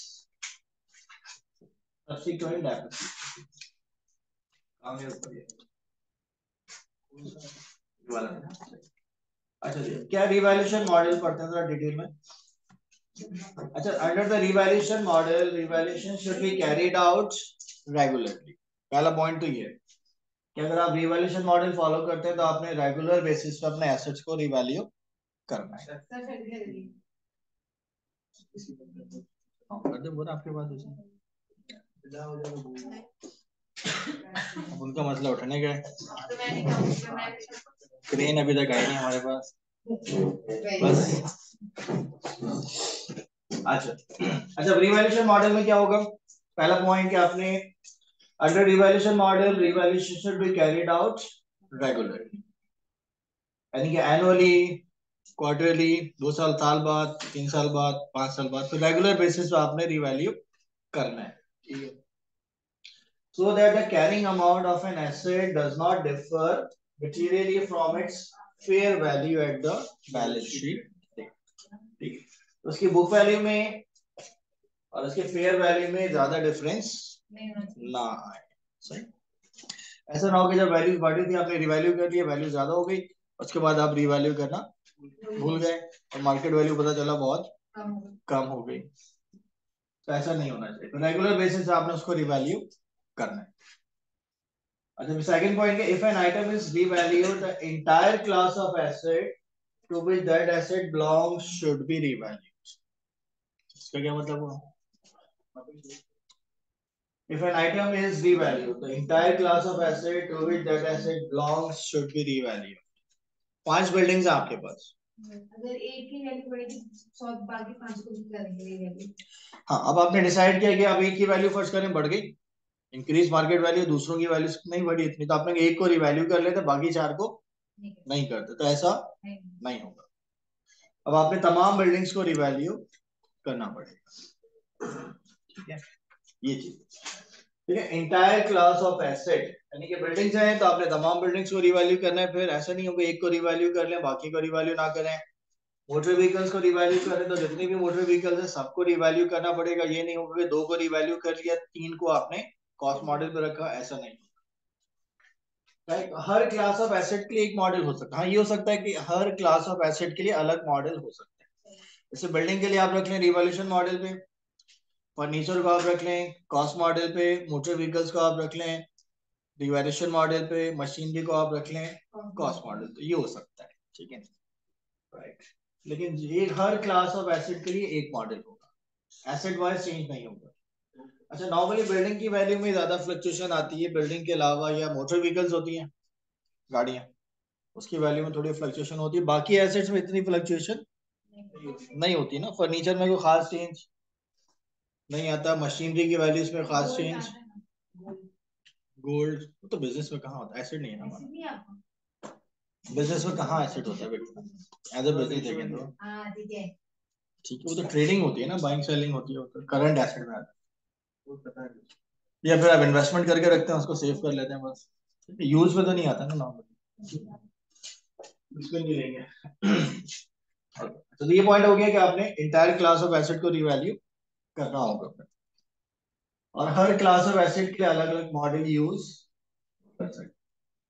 सब्सिक्वेंट डेप्रिसिएशन। अच्छा जी, क्या रिवैल्यूएशन मॉडल पढ़ते हैं थोड़ा डिटेल में। अच्छा, under the revaluation model revaluation should be carried out regularly. पहला पॉइंट तो ये है कि अगर आप रिवैल्यूएशन मॉडल फॉलो करते हैं तो आपने रेगुलर बेसिस पे अपने एसेट्स को रिवैल्यू करना है। कर दे बोला आपके पास उनका मसला उठाने का क्रेन अभी तक आई नहीं हमारे पास बस। अच्छा अच्छा, रिवैल्यूएशन मॉडल में क्या होगा, पहला पॉइंट कि आपने under revaluation model revaluation should be carried out regularly, यानी कि एनुअली, क्वार्टरली, दो साल साल बाद, तीन साल बाद, पांच साल बाद, तो रेगुलर बेसिस पे आपने रिवैल्यू करना है, so that the carrying amount of an asset does not differ materially from its fair value at the balance sheet। ठीक है, तो उसकी बुक वैल्यू में और उसके फेयर वैल्यू में ज्यादा डिफरेंस ना आए। सही, ऐसा ना हो कि जब वैल्यू बढ़ी थी आपने रिवैल्यू कर लिया, वैल्यू ज्यादा हो गई, उसके बाद आप रिवैल्यू करना भूल गए और मार्केट वैल्यू पता चला बहुत कम हो गई, तो ऐसा नहीं होना चाहिए। तो रेगुलर बेसिस पे आपने उसको रिवैल्यू करना है। अच्छा, सेकंड पॉइंट है if an item is revalued the entire class of asset to which that asset belongs should be revalued. इसका क्या मतलब हुआ, if an item is revalued the entire class of asset to which that asset belongs should be revalued। पांच buildings हैं आपके पास, अगर एक ही value बढ़ेगी सौ बाकी पांच को भी करेंगे वैल्यू। हाँ, अब आपने डिसाइड किया कि अब एक ही वैल्यू फर्स्ट करें, बढ़ गई इंक्रीज मार्केट वैल्यू, दूसरों की वैल्यू नहीं बढ़ी इतनी, तो आपने एक को रिवैल्यू कर लेते, बाकी चार को नहीं, नहीं करते, तो ऐसा नहीं, नहीं होगा। अब आपने तमाम बिल्डिंग्स को रिवैल्यू करना पड़ेगा, ठीक है, ये चीज, ठीक है। एंटायर क्लास ऑफ एसेट यानी कि बिल्डिंग्स हैं तो आपने तमाम बिल्डिंग्स को रिवैल्यू करना है, फिर ऐसा नहीं होगा एक को रिवैल्यू कर लें बाकी को रिवैल्यू ना करें। मोटर व्हीकल्स को रिवैल्यू करें तो जितने भी मोटर व्हीकल्स हैं सबको रिवैल्यू करना पड़ेगा, ये नहीं होगा कि दो को रिवैल्यू कर लिया तीन को आपने कॉस्ट मॉडल पे रखा, ऐसा नहीं। हर क्लास ऑफ एसेट के लिए एक मॉडल हो सकता है, हाँ ये हो सकता है कि हर क्लास ऑफ एसेट के लिए अलग मॉडल हो सकता है। जैसे बिल्डिंग के लिए आप रख लें रिवॉल्यूशन मॉडल पे, फर्नीचर को आप रख लें कॉस्ट मॉडल पे, मोटर व्हीकल्स को आप रख लें रिवॉल्यूशन मॉडल पे, मशीनरी को आप रख लें कॉस्ट मॉडल, तो ये हो सकता है, ठीक है, राइट। लेकिन ये हर क्लास ऑफ एसेट के लिए एक मॉडल होगा, एसेट वाइज चेंज नहीं होगा। अच्छा, नॉर्मली बिल्डिंग की वैल्यू में ज्यादा फ्लक्चुएशन आती है, बिल्डिंग के अलावा या मोटर व्हीकल्स होती हैं गाड़ियां, उसकी वैल्यू में थोड़ी फ्लक्चुएशन होती है, बाकी एसेट्स में इतनी फ्लक्चुएशन नहीं होती ना। फर्नीचर में कोई खास चेंज नहीं आता, मशीनरी की वैल्यूज में खास चेंज, गोल्ड तो बिजनेस में कहाँ होता है, एसेट नहीं है ना हमारा, बिजनेस में कहाँ एसेट होता है बेटा, एज ए बिजनेस देखें तो ठीक है, वो तो ट्रेडिंग होती है ना, बाइंग सेलिंग होती है, करंट एसेट में आता है, या फिर आप इन्वेस्टमेंट करके रखते हैं उसको सेव कर लेते हैं बस, यूज में तो नहीं आता ना नॉर्मली, इसमें नहीं लेंगे। तो ये पॉइंट हो गया कि आपने इंटायर क्लास ऑफ एसेट को रिवैल्यू करना होगा, और हर क्लास ऑफ एसेट के लिए अलग अलग मॉडल यूज कर सकते हैं।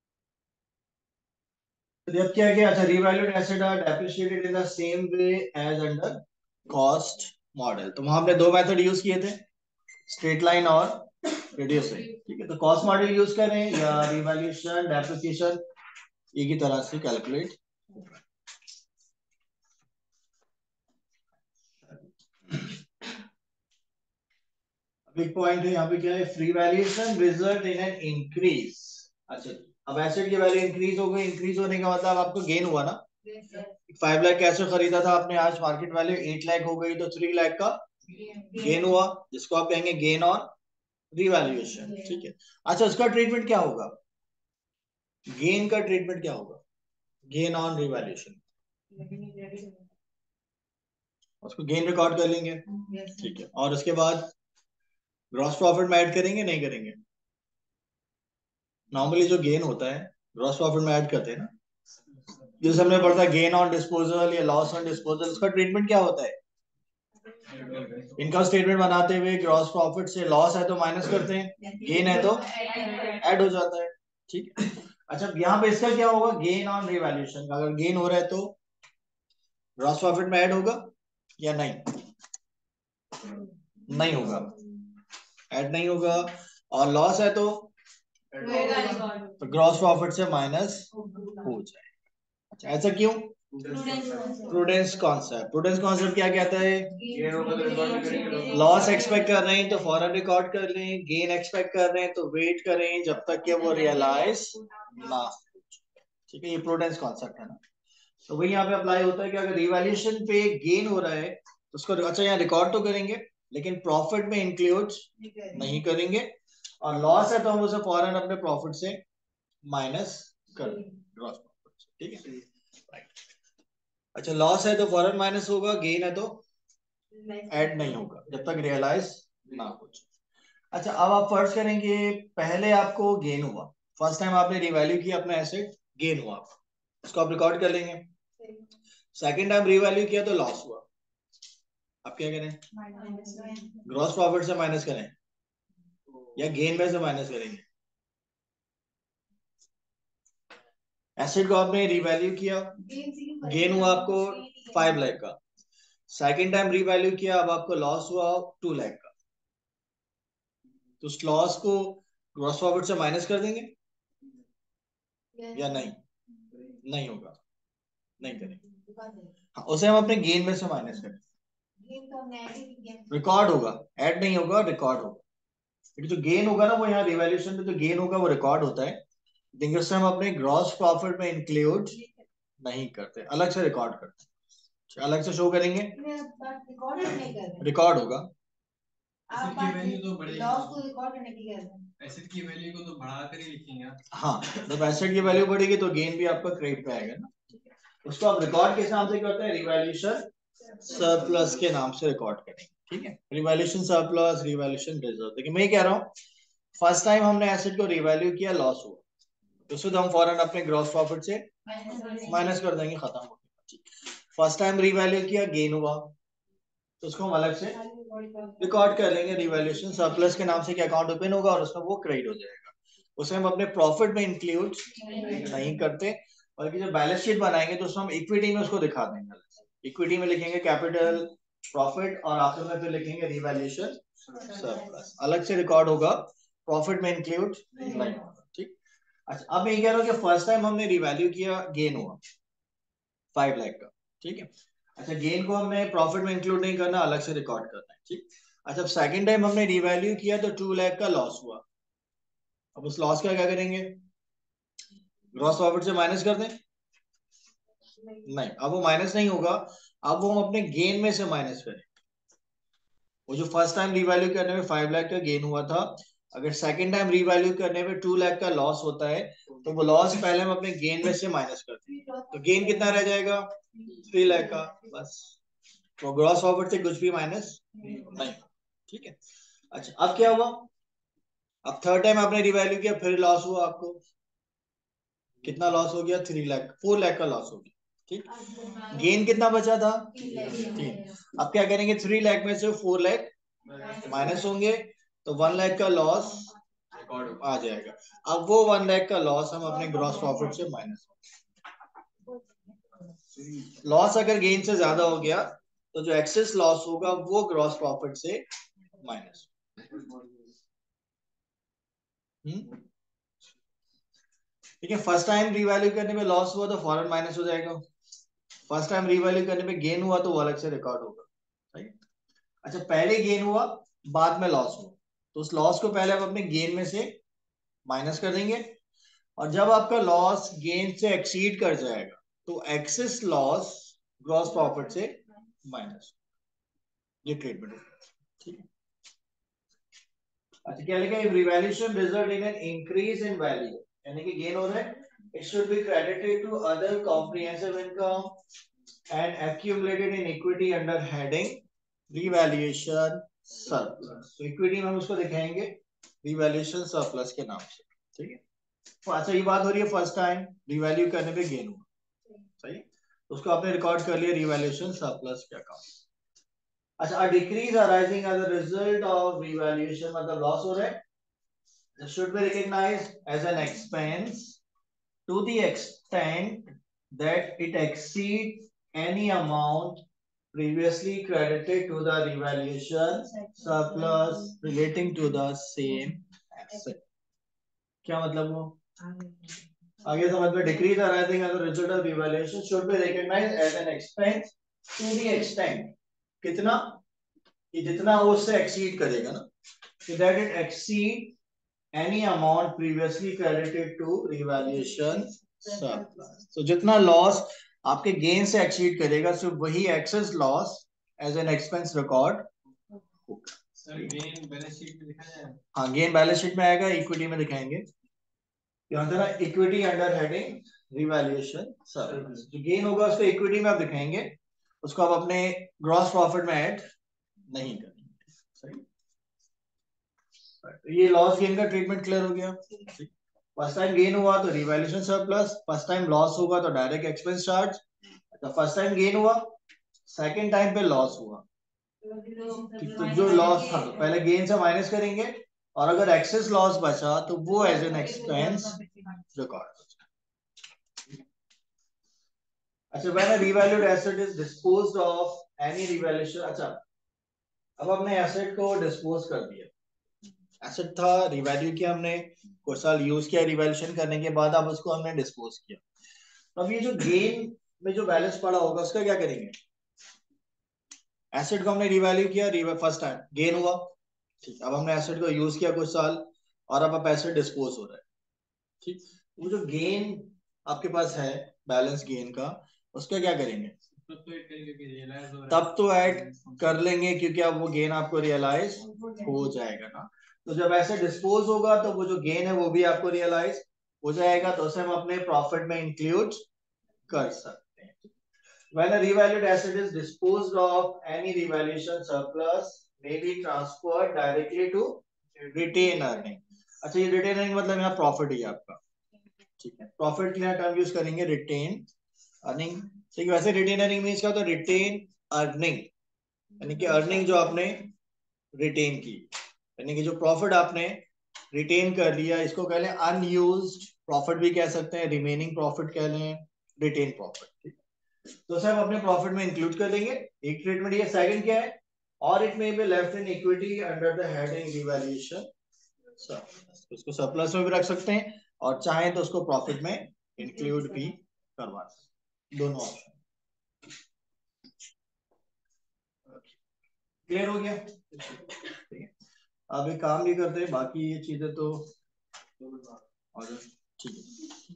तो जब क्या किया, अच्छा revalued asset are depreciated in the same way as under cost model, तो वहां पे दो मेथड यूज किए थे, स्ट्रेट लाइन और रिड्यूसिंग, ठीक है। तो कॉस्ट मॉडल यूज करें या रिवैल्यूएशन डेप्रिसिएशन, एक ही तरह से कैलकुलेट। बिग पॉइंट है यहाँ पे, क्या है, free valuation result in an increase. अच्छा, अब एसेट की वैल्यू इंक्रीज हो गई, इंक्रीज होने का मतलब आपको गेन हुआ ना, फाइव लाख कैसे खरीदा था आपने, आज मार्केट वैल्यू एट लाख हो गई, तो थ्री लाख का गेन हुआ, जिसको आप कहेंगे गेन ऑन रिवैल्यूएशन, ठीक है। अच्छा, उसका ट्रीटमेंट क्या होगा, गेन का ट्रीटमेंट क्या होगा, गेन ऑन रिवैल्यूएशन, उसको गेन रिकॉर्ड कर लेंगे, ठीक है, और उसके बाद ग्रॉस प्रॉफिट में ऐड करेंगे नहीं करेंगे, नॉर्मली जो गेन होता है ग्रॉस प्रॉफिट में ऐड करते हैं ना, जैसे हमने पढ़ा गेन ऑन डिस्पोजल या लॉस ऑन डिस्पोजल, उसका ट्रीटमेंट क्या होता है, इनकम स्टेटमेंट बनाते हुए ग्रॉस प्रॉफिट से लॉस है तो माइनस करते हैं, गेन है तो ऐड हो जाता है, ठीक है। अच्छा यहाँ पे इसका क्या होगा, गेन ऑन रिवैल्यूएशन का, अगर गेन हो रहा है तो ग्रॉस प्रॉफिट में ऐड होगा या नहीं, नहीं होगा, ऐड नहीं होगा। और लॉस है तो ग्रॉस प्रॉफिट से माइनस हो जाए। अच्छा ऐसा क्यों, प्रूडेंस कॉन्सेप्ट, प्रूडेंस कॉन्सेप्ट क्या कहता है, लॉस एक्सपेक्ट कर रहे हैं तो फौरन रिकॉर्ड कर लें, गेन एक्सपेक्ट कर रहे हैं तो वेट करें जब तक कि वो रियलाइज ना, ठीक है, ये प्रूडेंस कॉन्सेप्ट है ना। तो वही यहाँ पे अप्लाई होता है कि अगर रिवैल्यूएशन पे गेन हो रहा है तो उसको अच्छा यहाँ रिकॉर्ड तो करेंगे लेकिन प्रॉफिट में इंक्लूड नहीं करेंगे, और लॉस है तो हम उसे फौरन अपने प्रॉफिट से माइनस कर देंगे ग्रॉस प्रॉफिट, ठीक है राइट। अच्छा लॉस है तो फौरन माइनस होगा, गेन है तो ऐड नहीं होगा जब तक रियलाइज ना हो। अच्छा अब आप फर्ज करेंगे पहले आपको गेन हुआ, फर्स्ट टाइम आपने रिवैल्यू किया अपना एसेट, गेन हुआ, उसको आप रिकॉर्ड कर लेंगे। सेकंड टाइम रिवैल्यू किया तो लॉस हुआ, आप क्या करें, ग्रॉस प्रॉफिट से माइनस करें या गेन में से माइनस करेंगे। एसेट को आपने रिवैल्यू किया, गेन हुआ आपको फाइव लाख का, सेकंड टाइम रिवैल्यू किया अब आपको लॉस हुआ टू लाख का, तो उस लॉस को ग्रॉस प्रॉफिट से माइनस कर देंगे या नहीं, नहीं होगा, नहीं करेंगे। हाँ, उसे हम अपने गेन में से माइनस करें, रिकॉर्ड होगा, ऐड नहीं होगा, रिकॉर्ड होगा, क्योंकि जो गेन होगा ना वो यहाँ रिवैल्यूएशन में जो गेन होगा वो रिकॉर्ड होता है, लेकिन उससे हम अपने ग्रॉस प्रॉफिट में इंक्लूड नहीं करते, अलग से रिकॉर्ड करते हैं, अलग से शो करेंगे, रिकॉर्ड होगा। एसेट की वैल्यू तो बढ़ेगी, लॉस को रिकॉर्ड करने की क्या है, एसेट की वैल्यू को तो बढ़ाकर ही लिखेंगे। हाँ जब एसेट की वैल्यू बढ़ेगी तो गेन भी आपका क्रेडिट पे आएगा ना, उसको आप रिकॉर्ड किस नाम से करते हैं, रिवैल्यूएशन सरप्लस के नाम से रिकॉर्ड करेंगे, ठीक है, रिवैल्यूएशन सरप्लस, रिवैल्यूएशन रिजर्व। देखिए मैं कह रहा हूँ फर्स्ट टाइम हमने एसेट को रिवैल्यू किया, लॉस हुआ, तो उसको तो हम फौरन अपने ग्रॉस प्रॉफिट से माइनस कर देंगे, खत्म हो गया। फर्स्ट टाइम रिवैल्यू किया, गेन हुआ, तो उसको हम अलग से रिकॉर्ड कर लेंगे, रिवैल्यूएशन सरप्लस के नाम से क्या अकाउंट ओपन होगा और उसमें वो क्रेडिट हो जाएगा, उसे हम अपने प्रॉफिट में इंक्लूड नहीं करते, बल्कि जब बैलेंस शीट बनाएंगे तो उसमें हम इक्विटी में उसको दिखा देंगे, इक्विटी में लिखेंगे कैपिटल प्रॉफिट और आखिर में फिर लिखेंगे रिवैल्यूएशन सरप्लस, अलग से रिकॉर्ड होगा, प्रॉफिट में इंक्लूड नहीं होगा, ठीक। अच्छा अब मैं ये कह रहा हूँ कि फर्स्ट टाइम हमने रिवैल्यू किया, गेन हुआ फाइव लाख का, ठीक है। अच्छा गेन को हमने प्रॉफिट में इंक्लूड नहीं करना, अलग से रिकॉर्ड करना है, ठीक। अच्छा सेकंड टाइम हमने रिवैल्यू किया तो टू लाख का लॉस हुआ, अब उस लॉस का क्या करेंगे, ग्रॉस प्रॉफिट से माइनस कर दें, नहीं अब वो माइनस नहीं होगा, अब वो हम अपने गेन में से माइनस करें, वो जो फर्स्ट टाइम रिवैल्यू करने में फाइव लाख का गेन हुआ था, अगर सेकंड टाइम रिवैल्यू करने में टू लाख का लॉस होता है तो वो लॉस पहले हम अपने गेन में से माइनस करते हैं, तो गेन कितना रह जाएगा, थ्री लाख का, बस, तो ग्रॉस प्रॉफिट से कुछ भी माइनस नहीं, ठीक है। अच्छा अब क्या हुआ, अब थर्ड टाइम आपने रिवैल्यू किया, फिर लॉस हुआ आपको, कितना लॉस हो गया, थ्री लाख, फोर लाख का लॉस हो गया, ठीक। गेन कितना बचा था, तीन, अब क्या करेंगे, थ्री लाख में से फोर लाख माइनस होंगे तो वन लाख का लॉस आ जाएगा, अब वो वन लाख का लॉस हम अपने ग्रॉस प्रॉफिट से माइनस, लॉस अगर गेन से ज्यादा हो गया तो जो एक्सेस लॉस होगा वो ग्रॉस प्रॉफिट से माइनस, ठीक है। फर्स्ट टाइम रिवैल्यू करने में लॉस हुआ तो फॉरन माइनस हो जाएगा, फर्स्ट टाइम रिवैल्यू करने में गेन हुआ तो वो अलग से रिकॉर्ड होगा, राइट। अच्छा पहले गेन हुआ बाद में लॉस हुआ, तो उस लॉस को पहले आप अपने गेन में से माइनस कर देंगे, और जब आपका लॉस गेन से एक्सीड कर जाएगा तो एक्सेस लॉस ग्रॉस प्रॉफिट से माइनस, ये ट्रीटमेंट, ठीक है। अच्छा क्या लिखा है, revaluation result in an increase in value, यानी कि गेन हो रहा है, it should be credited to other comprehensive income and accumulated in equity under heading revaluation surplus, तो इक्विटी में हम उसको दिखाएंगे रिवैल्यूएशन सरप्लस के नाम से, ठीक है। तो अच्छा ये बात हो रही है फर्स्ट टाइम रिवैल्यू करने पे गेन हुआ, सही है, उसको आपने रिकॉर्ड कर लिया रिवैल्यूएशन सरप्लस के अकाउंट। अच्छा a decrease arising as a result of revaluation मतलब लॉस हो रहा है, it should be recognized as an expense to the extent that it exceeds any amount previously credited to the revaluation surplus relating to the same asset. क्या मतलब वो आगे समझ में decrease arising as a result of revaluation should be recognized as an expense to the extent कितना कि जितना वो उससे एक्सीड करेगा ना so that it exceed any amount previously credited to revaluation surplus. So जितना लॉस आपके गेन से एक्सीड करेगा so वही excess loss as an expense record होगा. सर गेन बैलेंस शीट में दिखाया जाएगा. हाँ गेन बैलेंस शीट में आएगा, इक्विटी में दिखाएंगे. यहाँ था ना equity under heading revaluation service. जो गेन होगा उसको इक्विटी में आप दिखाएंगे, उसको आप अपने ग्रॉस प्रॉफिट में ऐड नहीं करेंगे. सही. ये लॉस गेन का ट्रीटमेंट क्लियर हो गया. फर्स्ट टाइम गेन हुआ तो revaluation surplus, first time loss होगा तो डायरेक्ट एक्सपेंस चार्ज. तो फर्स्ट टाइम गेन हुआ, सेकंड टाइम पे लॉस हुआ तो जो लॉस था तो पहले गेन से माइनस करेंगे और अगर एक्सेस लॉस बचा तो वो एज एन एक्सपेंस रिकॉर्ड. अच्छा when a revalued asset is disposed of any revaluation. अच्छा अब हमने एसेट को डिस्पोज कर दिया, एसेट था रिवैल्यू किया हमने, कुछ साल यूज किया रिवैल्यूएशन करने के बाद अब उसको हमने डिस्पोज किया. तो अब ये जो गेन में जो बैलेंस पड़ा होगा उसका क्या करेंगे. एसेट को हमने रिवैल्यू किया, फर्स्ट टाइम गेन हुआ, ठीक. अब हमने एसेट को यूज किया कुछ साल और अब एसेट डिस्पोज हो रहा है, ठीक. वो जो गेन आपके पास है बैलेंस गेन का, उसका क्या करेंगे. तब तो ऐड कर लेंगे क्योंकि अब वो गेन आपको रियलाइज हो जाएगा ना. तो जब ऐसे डिस्पोज होगा तो वो जो गेन है वो भी आपको रियलाइज हो जाएगा, तो उसे हम अपने प्रॉफिट में इंक्लूड कर सकते हैं. When a revalued asset is disposed of, any revaluation surplus may be transferred directly to retained earning. अच्छा ये रिटेन अर्निंग मतलब यहाँ प्रॉफिट ही आपका, ठीक है. प्रॉफिट के लिए टर्म यूज करेंगे रिटेन अर्निंग, ठीक है. वैसे रिटेन अर्निंग मींस क्या होता है, रिटेन अर्निंग यानी कि अर्निंग जो आपने रिटेन की, यानी कि जो प्रॉफिट आपने रिटेन कर लिया, इसको कह लें अनयूज्ड प्रॉफिट भी कह सकते हैं, रिमेनिंग प्रॉफिट कह लें, रिटेन प्रॉफिट, ठीक. तो सब अपने प्रॉफिट में इंक्लूड कर लेंगे. एक ट्रीटमेंट ये. सेकंड क्या है, और it may be left in equity under the heading revaluation surplus. उसको सरप्लस में भी रख सकते हैं और चाहें तो उसको प्रॉफिट में इंक्लूड भी करवा सकते. दोनों ऑप्शन क्लियर हो गया. ठीक है. अब एक काम भी करते हैं, बाकी ये चीजें तो ठीक है.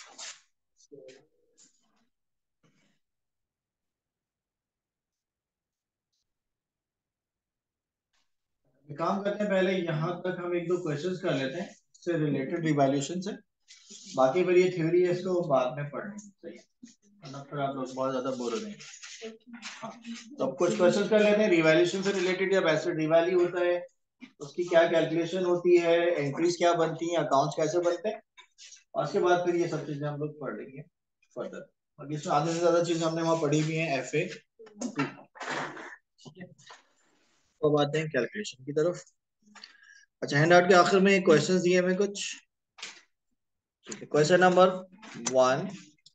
काम करते हैं, पहले यहाँ तक हम एक दो क्वेश्चंस कर लेते हैं इससे रिलेटेड रिवैल्यूएशन से. बाकी फिर ये थ्योरी है, इसको बाद में पढ़ेंगे. सही है, फिर आप लोग बहुत ज्यादा बोर हो जाएंगे. हाँ तो अब कुछ क्वेश्चंस कर लेते हैं रिवैल्यूएशन से रिलेटेड. जब एसेट रिवैल्यू होता है उसकी क्या कैलकुलेशन होती है, एंट्रीज क्या बनती हैं, अकाउंट्स कैसे बनते हैं, और उसके बाद फिर ये सब चीजें हम लोग पढ़ लेंगे फर्दर. और इसमें आधे से ज्यादा चीजें हमने वहाँ पढ़ी हुई हैं एफ ए. तो अब आते हैं कैलकुलेशन की तरफ. अच्छा हैंड आउट के आखिर में क्वेश्चंस दिए हमें कुछ. ठीक है, question number one.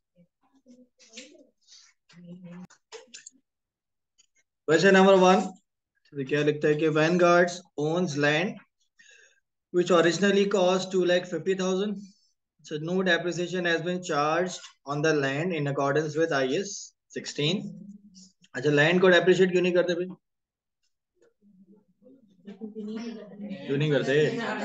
Question number one तो क्या लिखता है कि Vanguards owns land which originally cost two lakh fifty thousand. So no depreciation has been charged on the land in accordance with I S sixteen. अच्छा land को depreciate क्यों नहीं करते भाई, क्यों नहीं करते.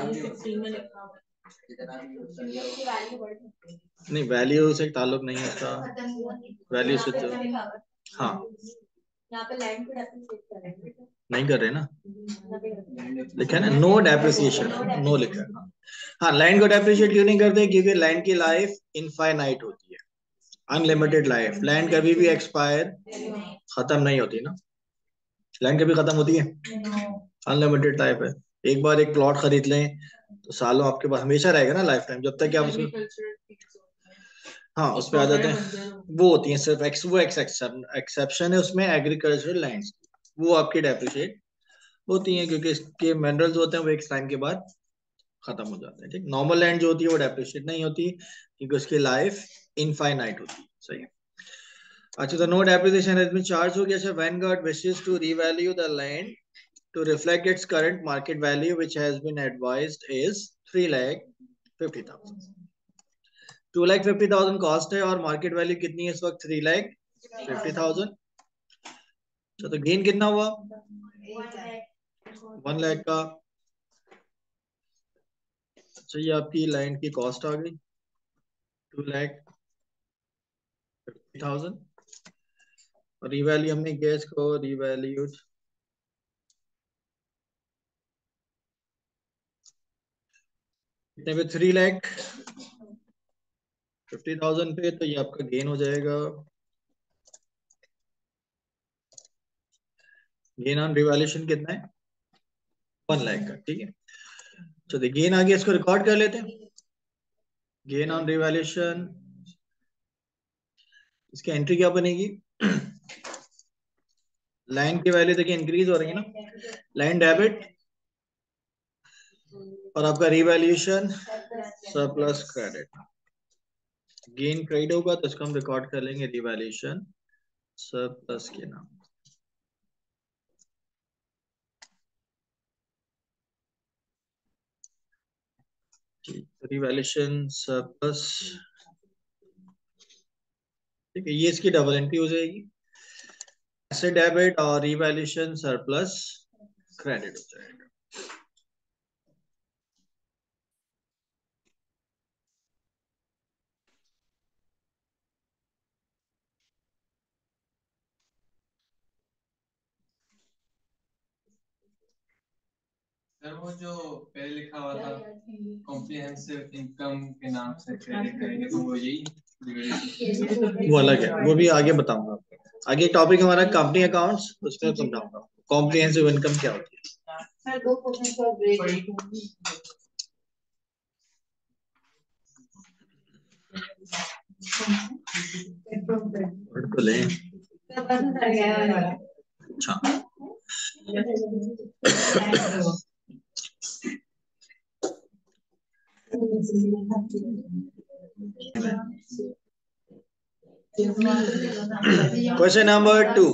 नहीं वैल्यू से ताल्लुक नहीं है उसका, वैल्यू से तो हाँ यहाँ पे लैंड को डेप्रिशिएट कर रहे हैं, नहीं कर रहे ना, लिखा है ना नो डेप्रिसिएशन, नो लिखा है. हाँ लैंड को डेप्रिशिएट क्यों नहीं करते, क्योंकि लैंड की लाइफ इनफाइनाइट होती है, अनलिमिटेड लाइफ. लैंड कभी भी एक्सपायर खत्म नहीं होती ना, लैंड कभी खत्म होती है, अनलिमिटेड लाइफ है. एक बार एक प्लॉट खरीद लें तो सालों आपके पास हमेशा रहेगा ना, लाइफ टाइम, जब तक कि आप उसको हाँ उस पे आ जाते हैं. वो होती है सिर्फ एक्स, वो एक्सेप्शन है उसमें एग्रीकल्चरल लैंड्स, वो आपकी डेप्रिशिएट होती हैं क्योंकि इसके मिनरल्स होते हैं वो एक टाइम के बाद खत्म हो जाता है। ठीक, नॉर्मल लैंड जो होती है वो डेप्रिशिएट नहीं होती क्योंकि उसकी लाइफ इनफाइनाइट होती है। सही है। अच्छा, the no depreciation has been charged हो गया। अच्छा, Vanguard wishes to revalue the land to reflect its current market value, which has been advised is three lakh fifty thousand. two lakh fifty thousand cost है और market value कितनी है इस वक्त? three lakh fifty thousand। अच्छा, तो gain कितना हुआ? one lakh का। अच्छा, ये आपकी लैंड की कॉस्ट आ गई two lakh fifty thousand और रिवैल्यू हमने किया इसको, रिवैल्यूड कितने पे? three lakh fifty thousand पे। तो ये आपका गेन हो जाएगा, गेन ऑन रिवैल्यूएशन कितना है? one lakh का। ठीक है, चलिए गेन आ गया, इसको रिकॉर्ड कर लेते हैं। गेन ऑन रिवैल्यूएशन, इसकी एंट्री क्या बनेगी? लाइन की वैल्यू देखिए इंक्रीज हो रही है ना, लाइन डेबिट और आपका revaluation surplus credit. Gain credit होगा तो इसको हम रिकॉर्ड कर लेंगे रिवैल्यूएशन सरप्लस के नाम। रिवैल्यूएशन सरप्लस, ठीक है, ये इसकी डबल एंट्री हो जाएगी, एसेट डेबिट और रिवैल्यूएशन सरप्लस क्रेडिट हो जाएगा। सर वो जो पहले लिखा हुआ था कॉम्प्रिहेंसिव इनकम के नाम से क्रेडिट करेंगे तो वो यही वो अलग है, वो भी आगे बताऊंगा आपको। आगे टॉपिक हमारा कंपनी अकाउंट्स, उसमें समझाऊंगा कॉम्प्रिहेंसिव इनकम क्या होती है। तो ले अच्छा question number two,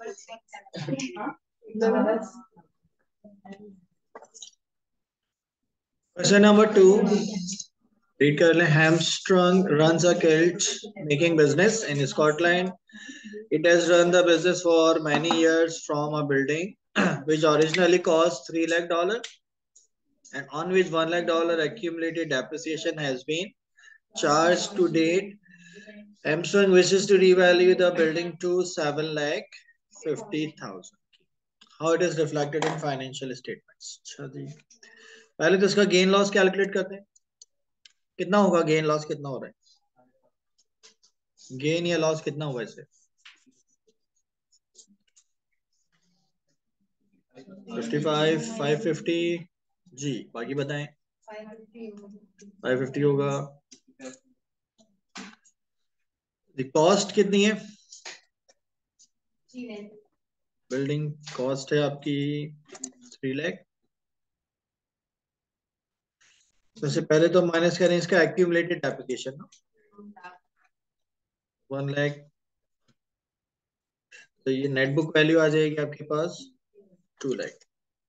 question number two read कर ले। Hamstrung runs a kilt making business in Scotland. It has run the business for many years from a building which originally cost three lakh dollar and on which one lakh dollar accumulated depreciation has been charged to date. Hamstrung wishes to revalue the building to seven lakh fifty thousand. How it is reflected in financial statements? अच्छा जी, पहले तो इसका gain loss calculate करते हैं। कितना होगा gain loss, कितना हो रहा है? गेन या लॉस कितना हुआ इसे? fifty-five, five fifty जी, बाकी बताएं। five fifty होगा। कॉस्ट कितनी है? बिल्डिंग कॉस्ट है आपकी थ्री लाख। सबसे पहले तो माइनस करें इसका एक्यूमुलेटेड एप्लीकेशन ना, वन लाख। तो ये नेट बुक वैल्यू आ जाएगी आपके पास टू लाख।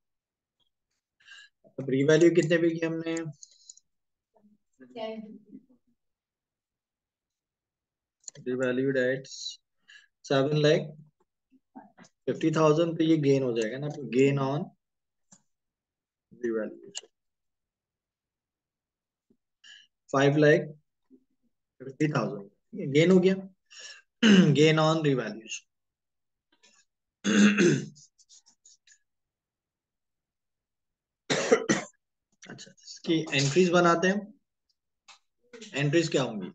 अब रीवैल्यू कितने भी की हमने? Revalued at seven lakh fifty thousand. तो ये गेन हो जाएगा ना, gain on revaluation five lakh fifty thousand gain हो गया, गेन ऑन रिवैल्यूएशन। अच्छा, इसकी एंट्रीज बनाते हैं। एंट्रीज क्या होंगी?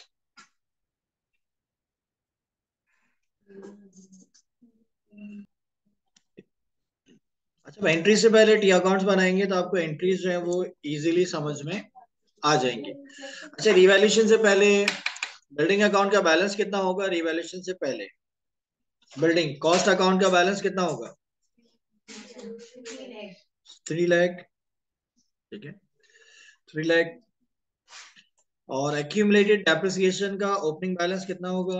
अच्छा, एंट्री से पहले टी अकाउंट्स बनाएंगे तो आपको एंट्रीज जो है वो इजीली समझ में आ जाएंगे। अच्छा, रिवैल्यूएशन से पहले बिल्डिंग अकाउंट का बैलेंस कितना होगा? रिवैल्यूएशन से पहले बिल्डिंग कॉस्ट अकाउंट का बैलेंस कितना होगा? थ्री लाख। ठीक है, थ्री लाख। और एक्यूमुलेटेड डेप्रिसिएशन का ओपनिंग बैलेंस कितना होगा?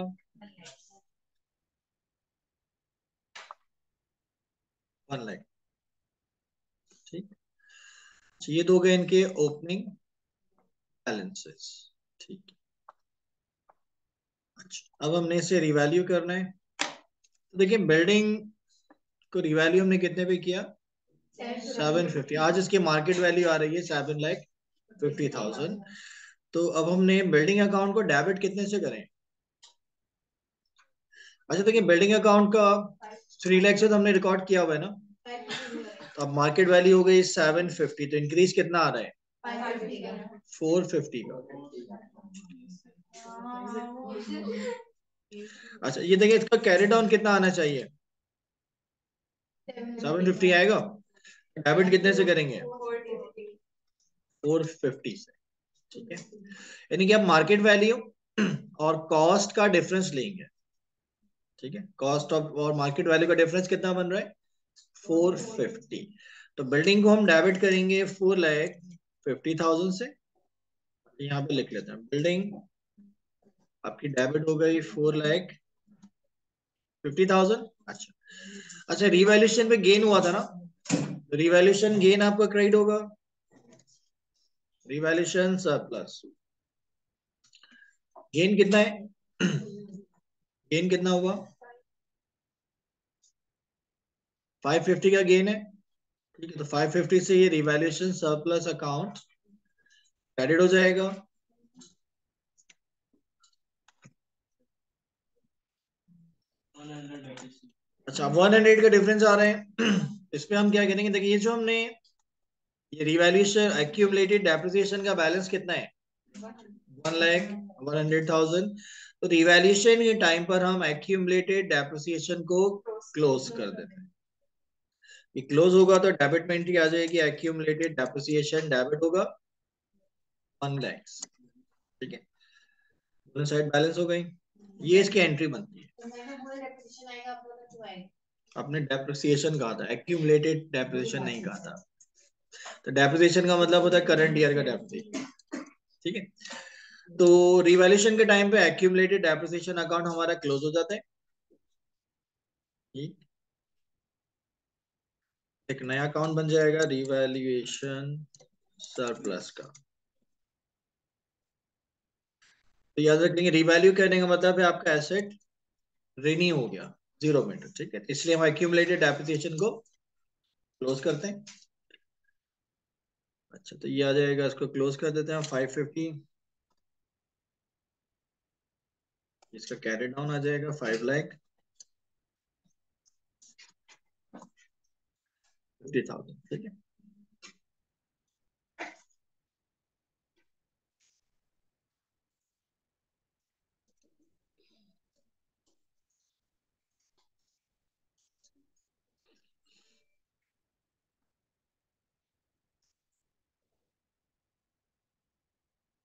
वन लाख। ठीक, ये दो गए इनके ओपनिंग बैलेंसेस। ठीक, अच्छा अब हमने इसे रिवैल्यू करना है। तो देखिए बिल्डिंग को रिवैल्यू हमने कितने पे किया? Seven fifty. आज इसकी मार्केट वैल्यू आ रही है सेवन लाख फिफ्टी थाउजेंड। तो अब हमने बिल्डिंग अकाउंट को डेबिट कितने से करें? अच्छा देखिए बिल्डिंग अकाउंट का थ्री लाख से तो हमने रिकॉर्ड किया हुआ है ना, तो अब मार्केट वैल्यू हो गई सेवन फिफ्टी, तो इंक्रीज कितना आ रहा है? फोर फिफ्टी का। अच्छा ये देखिए इसका कैरी डाउन कितना आना चाहिए? सेवन फिफ्टी आएगा। डेबिट कितने से करेंगे? फोर फिफ्टी से। ठीक है, यानी कि आप मार्केट वैल्यू और कॉस्ट का डिफरेंस लेंगे। ठीक है, कॉस्ट ऑफ और मार्केट वैल्यू का डिफरेंस कितना बन रहा है? Four fifty. तो बिल्डिंग को हम डेबिट करेंगे फोर लाख फिफ्टी थाउजेंड से। यहाँ पे लिख लेते हैं बिल्डिंग आपकी डेबिट हो गई फोर लाख फिफ्टी थाउजेंड। अच्छा, अच्छा रिवैल्यूएशन पे गेन हुआ था ना, रिवैल्यूएशन गेन आपका क्रेडिट होगा, रिवैल्यूएशन सरप्लस। गेन कितना है? गेन कितना हुआ? फाइव फिफ्टी का गेन है। ठीक है, तो फाइव फिफ्टी से ये रिवैल्यूएशन सरप्लस अकाउंट क्रेडिट हो जाएगा। अच्छा वन हंड्रेड का डिफरेंस आ रहे हैं इसमें हम क्या करेंगे? देखिए ये जो हमने ये रिवैल्यूएशन एक्यूमुलेटेड डेप्रिसिएशन का बैलेंस कितना है? One lakh one hundred thousand. तो रिवैल्यूएशन के टाइम पर हम एक्यूमुलेटेड डेप्रिसिएशन को क्लोज कर देते हैं। ये क्लोज होगा तो डेबिट में एंट्री आ जाएगी, एक्यूमुलेटेड डेप्रिसिएशन डेबिट होगा वन लैक्स। ठीक है, दोनों साइड बैलेंस हो गई। ये इसकी एंट्री बनती है। आपने डेप्रिसिएशन कहा था, एक्यूमुलेटेड डेप्रिसिएशन नहीं कहा था। तो डेप्रिसिएशन का मतलब होता है करंट ईयर का डेप्रिसिएशन। ठीक है, तो रिवैल्यूएशन के टाइम पे एक्यूमुलेटेड डेप्रिसिएशन अकाउंट हमारा क्लोज हो जाता है। ठीक, एक नया अकाउंट बन जाएगा रिवैल्यूएशन सरप्लस का। तो याद रखेंगे रिवैल्यू करने का मतलब है आपका एसेट रिन्यू हो गया जीरो में। ठीक है, इसलिए हम एक्यूमुलेटेड डेप्रिसिएशन को क्लोज करते हैं। अच्छा तो ये आ जाएगा, इसको क्लोज कर देते हैं फाइव फिफ्टी। इसका कैरी डाउन आ जाएगा फाइव लाख फिफ्टी थाउजेंड। ठीक है,